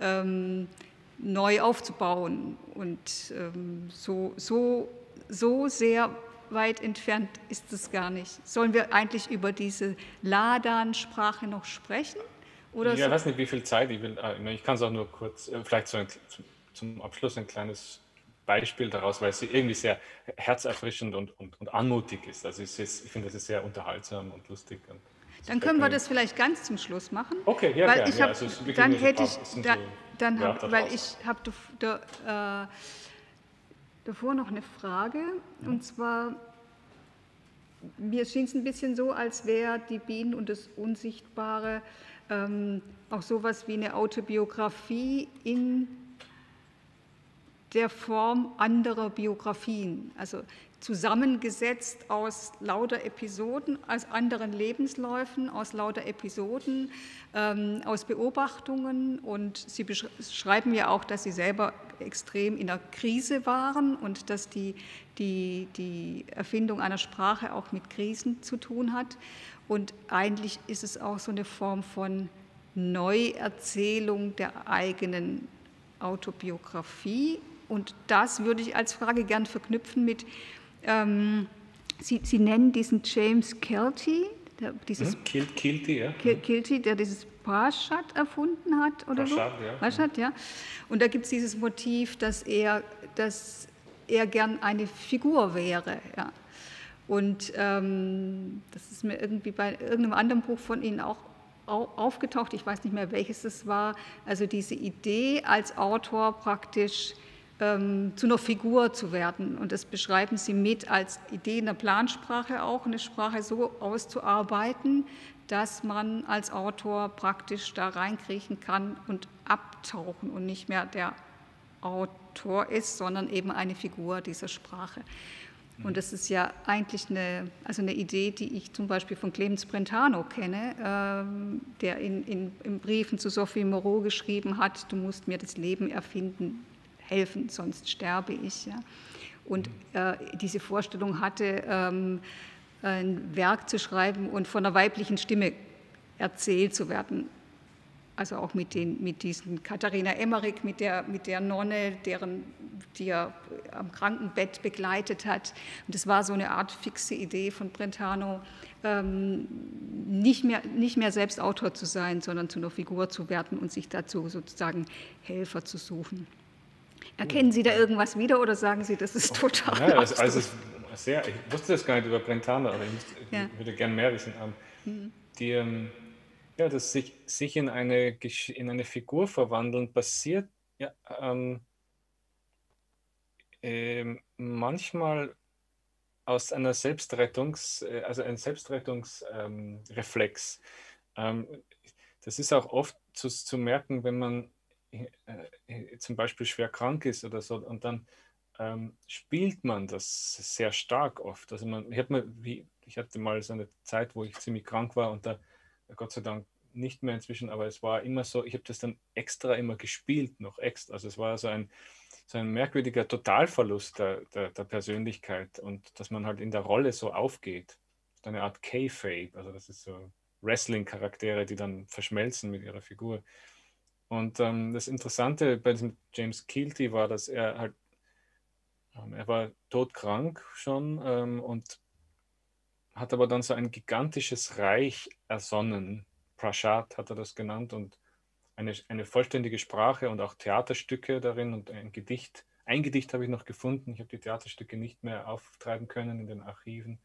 neu aufzubauen. Und so sehr weit entfernt ist es gar nicht. Sollen wir eigentlich über diese Ladan-Sprache noch sprechen? Oder Ich so? weiß nicht, wie viel Zeit ich will. Ich kann es auch nur kurz, vielleicht zum Abschluss ein kleines Beispiel daraus, weil es irgendwie sehr herzerfrischend und anmutig ist. Also ich finde, das ist sehr unterhaltsam und lustig. Und Dann können wir das vielleicht ganz zum Schluss machen. Okay, ja, Weil gern. ich Ja, habe, also es ist wirklich dann nur so hätte ein ich, paar, es sind da, so dann Wörter habe, weil draus. ich habe davor noch eine Frage. Und zwar, mir schien es ein bisschen so, als wäre die Bienen und das Unsichtbare auch sowas wie eine Autobiografie in der Form anderer Biografien, also zusammengesetzt aus lauter Episoden, aus anderen Lebensläufen, aus lauter Episoden, aus Beobachtungen. Und Sie beschreiben ja auch, dass Sie selber extrem in der Krise waren und dass die Erfindung einer Sprache auch mit Krisen zu tun hat. Und eigentlich ist es auch so eine Form von Neuerzählung der eigenen Autobiografie. Und das würde ich als Frage gern verknüpfen mit, Sie nennen diesen James Kelty, Kilty, ja. Kilty, der dieses Prashad erfunden hat oder Prashad, so. ja. Prashad, ja. Und da gibt es dieses Motiv, dass er gern eine Figur wäre. Ja. Und das ist mir irgendwie bei irgendeinem anderen Buch von Ihnen auch aufgetaucht, ich weiß nicht mehr, welches es war, also diese Idee als Autor praktisch zu einer Figur zu werden. Und das beschreiben Sie mit als Idee in der Plansprache auch, eine Sprache so auszuarbeiten, dass man als Autor praktisch da reinkriechen kann und abtauchen und nicht mehr der Autor ist, sondern eben eine Figur dieser Sprache. Und das ist ja eigentlich eine Idee, die ich zum Beispiel von Clemens Brentano kenne, der in Briefen zu Sophie Moreau geschrieben hat, du musst mir das Leben erfinden, helfen, sonst sterbe ich. Ja. Und diese Vorstellung hatte, ein Werk zu schreiben und von einer weiblichen Stimme erzählt zu werden. Also auch mit diesen Katharina Emmerich, mit der Nonne, die er am Krankenbett begleitet hat. Und das war so eine Art fixe Idee von Brentano, nicht mehr selbst Autor zu sein, sondern zu einer Figur zu werden und sich dazu sozusagen Helfer zu suchen. Erkennen Sie da irgendwas wieder oder sagen Sie, das ist total Ja, also ich wusste das gar nicht über Brentano, aber ich würde gerne mehr wissen. Das sich in eine Figur verwandeln passiert ja, manchmal aus einer also ein Selbstrettungsreflex. Das ist auch oft zu merken, wenn man zum Beispiel schwer krank ist oder so, und dann spielt man das sehr stark oft. Also ich hatte mal so eine Zeit, wo ich ziemlich krank war und da Gott sei Dank nicht mehr inzwischen, aber es war immer so, ich habe das dann extra immer gespielt, noch extra. Also es war so ein merkwürdiger Totalverlust der Persönlichkeit und dass man halt in der Rolle so aufgeht. Das ist eine Art Kayfabe, also das ist so Wrestling-Charaktere, die dann verschmelzen mit ihrer Figur. Und das Interessante bei diesem James Kilty war, dass er war todkrank schon und hat aber dann so ein gigantisches Reich ersonnen. Prashad hat er das genannt und eine vollständige Sprache und auch Theaterstücke darin und ein Gedicht, ein Gedicht habe ich noch gefunden. Ich habe die Theaterstücke nicht mehr auftreiben können in den Archiven.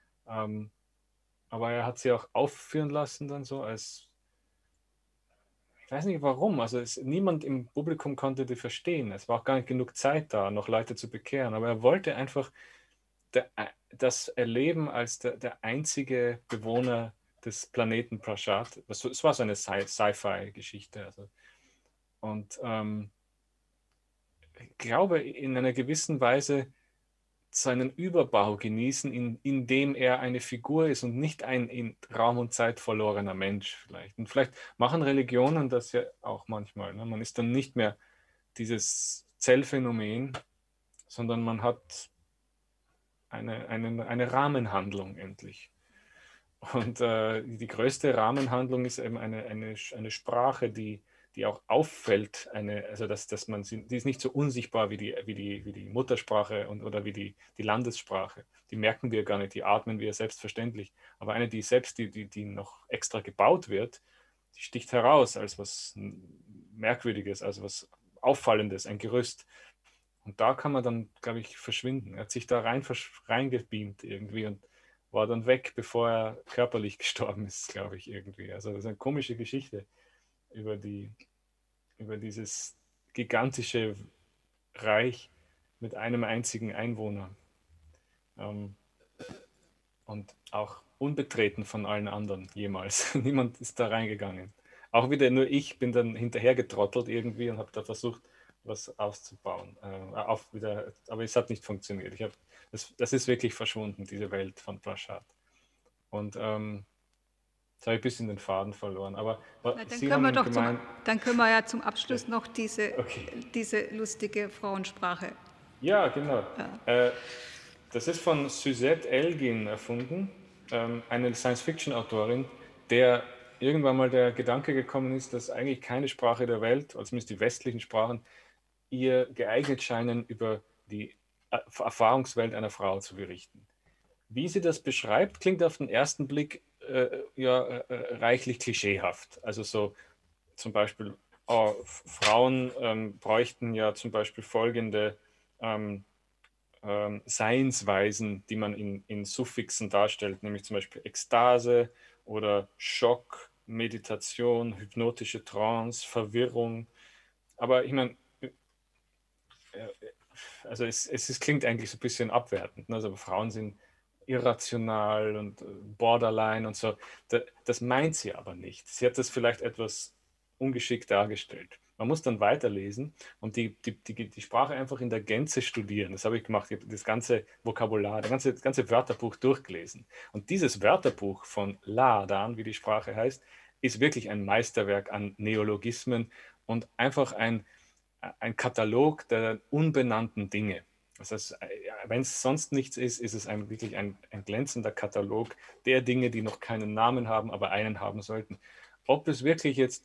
Aber er hat sie auch aufführen lassen dann so als, ich weiß nicht warum, also niemand im Publikum konnte die verstehen. Es war auch gar nicht genug Zeit da, noch Leute zu bekehren. Aber er wollte einfach das erleben als der einzige Bewohner des Planeten Prashad. Es war so eine Sci-Fi-Geschichte. Also. Und ich glaube, in einer gewissen Weise seinen Überbau genießen, indem er eine Figur ist und nicht ein in Raum und Zeit verlorener Mensch vielleicht. Und vielleicht machen Religionen das ja auch manchmal. Ne? Man ist dann nicht mehr dieses Zellphänomen, sondern man hat eine Rahmenhandlung endlich. Und die größte Rahmenhandlung ist eben eine Sprache, die auch auffällt, also dass die ist nicht so unsichtbar wie die Muttersprache oder wie die Landessprache. Die merken wir gar nicht, die atmen wir selbstverständlich. Aber eine, die noch extra gebaut wird, die sticht heraus als was Merkwürdiges, als was Auffallendes, ein Gerüst. Und da kann man dann, glaube ich, verschwinden. Er hat sich da reingebeamt irgendwie und war dann weg, bevor er körperlich gestorben ist, glaube ich, irgendwie. Also das ist eine komische Geschichte über dieses gigantische Reich mit einem einzigen Einwohner. Und auch unbetreten von allen anderen jemals. Niemand ist da reingegangen. Auch wieder nur ich bin dann hinterhergetrottelt irgendwie und habe da versucht, was auszubauen. Aber es hat nicht funktioniert. Das ist wirklich verschwunden, diese Welt von Prashad. Und jetzt habe ich ein bisschen den Faden verloren. Aber Sie haben gemeint, dann können wir ja zum Abschluss noch diese lustige Frauensprache. Ja, genau. Ja. Das ist von Suzette Elgin erfunden, eine Science-Fiction-Autorin, der irgendwann mal der Gedanke gekommen ist, dass eigentlich keine Sprache der Welt, also zumindest die westlichen Sprachen, ihr geeignet scheinen, über die Erfahrungswelt einer Frau zu berichten. Wie sie das beschreibt, klingt auf den ersten Blick reichlich klischeehaft. Also so zum Beispiel, Frauen bräuchten ja zum Beispiel folgende Seinsweisen, die man in Suffixen darstellt, nämlich zum Beispiel Ekstase oder Schock, Meditation, hypnotische Trance, Verwirrung. Aber ich meine, also es klingt eigentlich so ein bisschen abwertend. Ne? Also Frauen sind irrational und borderline und so. Das meint sie aber nicht. Sie hat das vielleicht etwas ungeschickt dargestellt. Man muss dann weiterlesen und die Sprache einfach in der Gänze studieren. Das habe ich gemacht. Ich habe das ganze Vokabular, das ganze Wörterbuch durchgelesen. Und dieses Wörterbuch von Ladan, wie die Sprache heißt, ist wirklich ein Meisterwerk an Neologismen und einfach ein Katalog der unbenannten Dinge. Das heißt, wenn es sonst nichts ist, ist es wirklich ein glänzender Katalog der Dinge, die noch keinen Namen haben, aber einen haben sollten. Ob es wirklich jetzt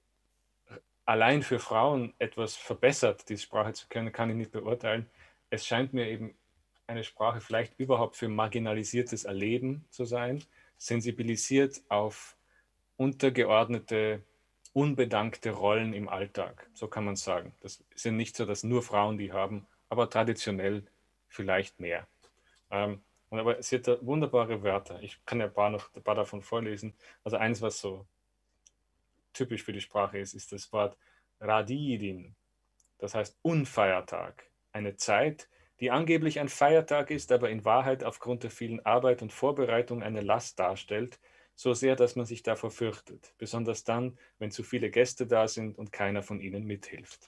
allein für Frauen etwas verbessert, diese Sprache zu können, kann ich nicht beurteilen. Es scheint mir eben eine Sprache vielleicht überhaupt für marginalisiertes Erleben zu sein, sensibilisiert auf untergeordnete, unbedankte Rollen im Alltag. So kann man sagen. Das sind nicht so, dass nur Frauen die haben, aber traditionell vielleicht mehr. Aber sie hat da wunderbare Wörter. Ich kann ja ein paar davon vorlesen. Also eins, was so typisch für die Sprache ist das Wort Radidin. Das heißt Unfeiertag. Eine Zeit, die angeblich ein Feiertag ist, aber in Wahrheit aufgrund der vielen Arbeit und Vorbereitung eine Last darstellt, so sehr, dass man sich davor fürchtet. Besonders dann, wenn zu viele Gäste da sind und keiner von ihnen mithilft.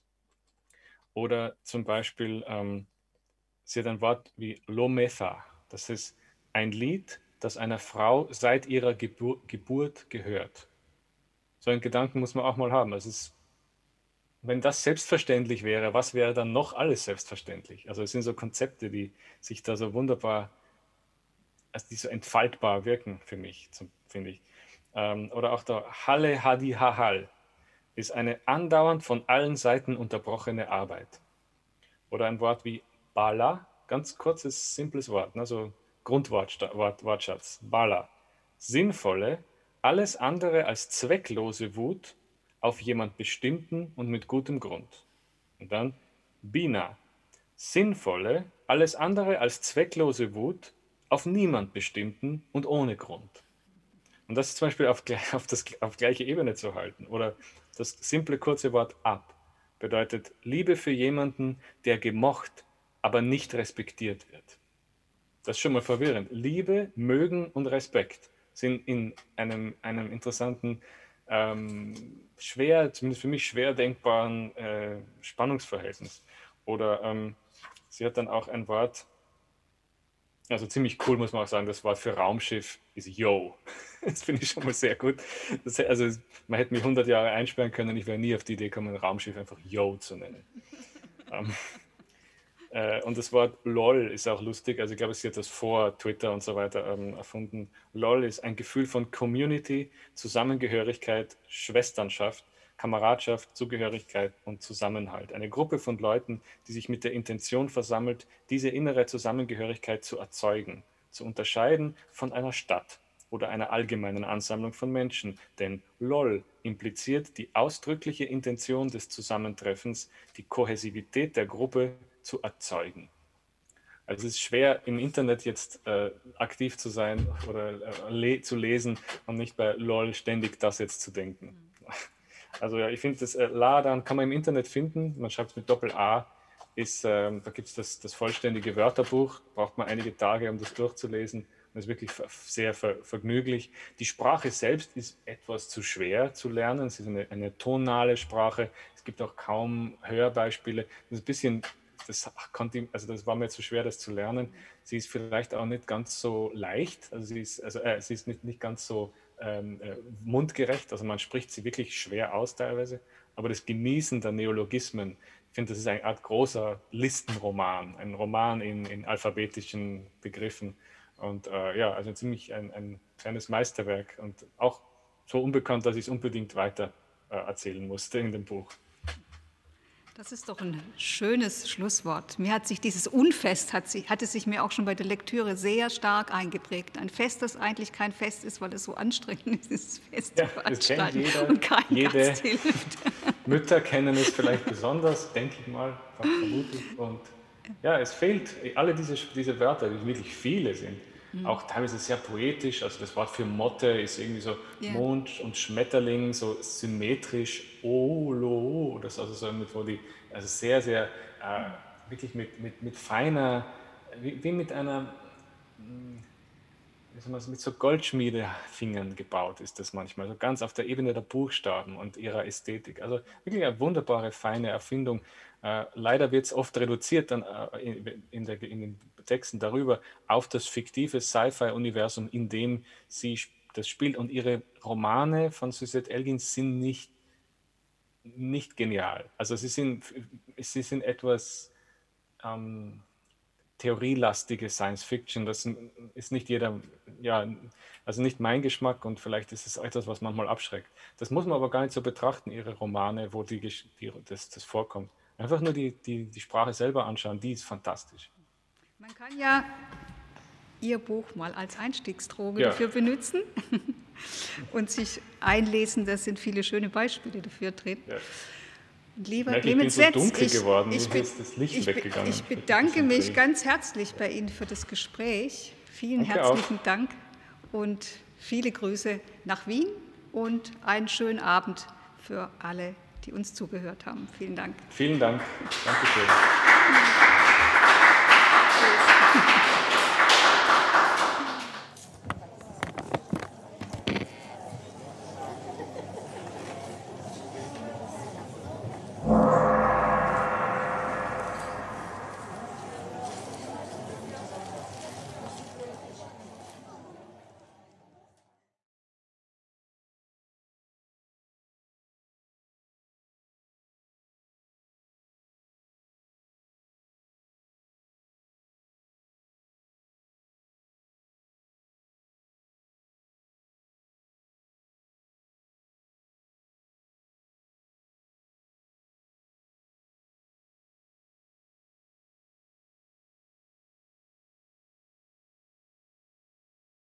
Oder zum Beispiel, sie hat ein Wort wie Lometha. Das ist ein Lied, das einer Frau seit ihrer Geburt gehört. So einen Gedanken muss man auch mal haben. Wenn das selbstverständlich wäre, was wäre dann noch alles selbstverständlich? Also es sind so Konzepte, die sich da so wunderbar, also die so entfaltbar wirken für mich, finde ich. Oder auch der Halle Hadi Hahal ist eine andauernd von allen Seiten unterbrochene Arbeit. Oder ein Wort wie Bala, ganz kurzes, simples Wort, ne, so Grundwortschatz, Bala. Sinnvolle, alles andere als zwecklose Wut auf jemand Bestimmten und mit gutem Grund. Und dann Bina, sinnvolle, alles andere als zwecklose Wut auf niemand bestimmten und ohne Grund. Und das ist zum Beispiel auf gleiche Ebene zu halten. Oder das simple, kurze Wort ab bedeutet Liebe für jemanden, der gemocht, aber nicht respektiert wird. Das ist schon mal verwirrend. Liebe, Mögen und Respekt sind in einem interessanten, zumindest für mich schwer denkbaren Spannungsverhältnis. Oder sie hat dann auch ein Wort, also ziemlich cool, muss man auch sagen, das Wort für Raumschiff ist Yo. Das finde ich schon mal sehr gut. Also man hätte mich 100 Jahre einsperren können, ich wäre nie auf die Idee gekommen, ein Raumschiff einfach Yo zu nennen. Und das Wort LOL ist auch lustig, also ich glaube, sie hat das vor Twitter und so weiter erfunden. LOL ist ein Gefühl von Community, Zusammengehörigkeit, Schwesternschaft, Kameradschaft, Zugehörigkeit und Zusammenhalt. Eine Gruppe von Leuten, die sich mit der Intention versammelt, diese innere Zusammengehörigkeit zu erzeugen, zu unterscheiden von einer Stadt oder einer allgemeinen Ansammlung von Menschen. Denn LOL impliziert die ausdrückliche Intention des Zusammentreffens, die Kohäsivität der Gruppe zu erzeugen. Also es ist schwer im Internet jetzt aktiv zu sein oder zu lesen und nicht bei LOL ständig das jetzt zu denken. Also ja, ich finde das Ladan kann man im Internet finden, man schreibt es mit Doppel-A, da gibt es das vollständige Wörterbuch, braucht man einige Tage, um das durchzulesen. Das ist wirklich sehr vergnüglich. Die Sprache selbst ist etwas zu schwer zu lernen. Es ist eine tonale Sprache. Es gibt auch kaum Hörbeispiele. Das ist ein bisschen, das war mir zu schwer, das zu lernen. Sie ist vielleicht auch nicht ganz so leicht. Also sie ist nicht ganz so mundgerecht. Also man spricht sie wirklich schwer aus teilweise. Aber das Genießen der Neologismen, ich finde, das ist eine Art großer Listenroman. Ein Roman in alphabetischen Begriffen. Und also ziemlich ein kleines Meisterwerk und auch so unbekannt, dass ich es unbedingt weiter erzählen musste in dem Buch. Das ist doch ein schönes Schlusswort. Mir hat sich dieses Unfest, hatte sich mir auch schon bei der Lektüre sehr stark eingeprägt. Ein Fest, das eigentlich kein Fest ist, weil es so anstrengend ist, ist Fest zu veranstalten und kein Gast hilft. Mütter kennen es vielleicht besonders, denke ich mal, vermutlich. Und ja, es fehlt alle diese Wörter, die wirklich viele sind. Auch teilweise sehr poetisch, also das Wort für Motte ist irgendwie so Mond und Schmetterling, so symmetrisch, Olo, das also so mit, wo die, also sehr, sehr, wirklich mit feiner, wie mit einer, mit so Goldschmiedefingern gebaut ist das manchmal, so ganz auf der Ebene der Buchstaben und ihrer Ästhetik. Also wirklich eine wunderbare, feine Erfindung. Leider wird es oft reduziert dann in den Texten darüber auf das fiktive Sci-Fi-Universum, in dem sie das spielt. Und ihre Romane von Suzette Elgin sind nicht genial. Also sie sind etwas theorielastige Science-Fiction. Das ist nicht jeder, also nicht mein Geschmack und vielleicht ist es etwas, was manchmal abschreckt. Das muss man aber gar nicht so betrachten, ihre Romane, wo das vorkommt. Einfach nur die Sprache selber anschauen, die ist fantastisch. Man kann ja Ihr Buch mal als Einstiegsdroge dafür benutzen und sich einlesen. Das sind viele schöne Beispiele dafür drin. Ja. Lieber Clemens Setz, ich bedanke mich ganz herzlich bei Ihnen für das Gespräch. Vielen herzlichen Dank und viele Grüße nach Wien und einen schönen Abend für alle, die uns zugehört haben. Vielen Dank. Vielen Dank. Dankeschön.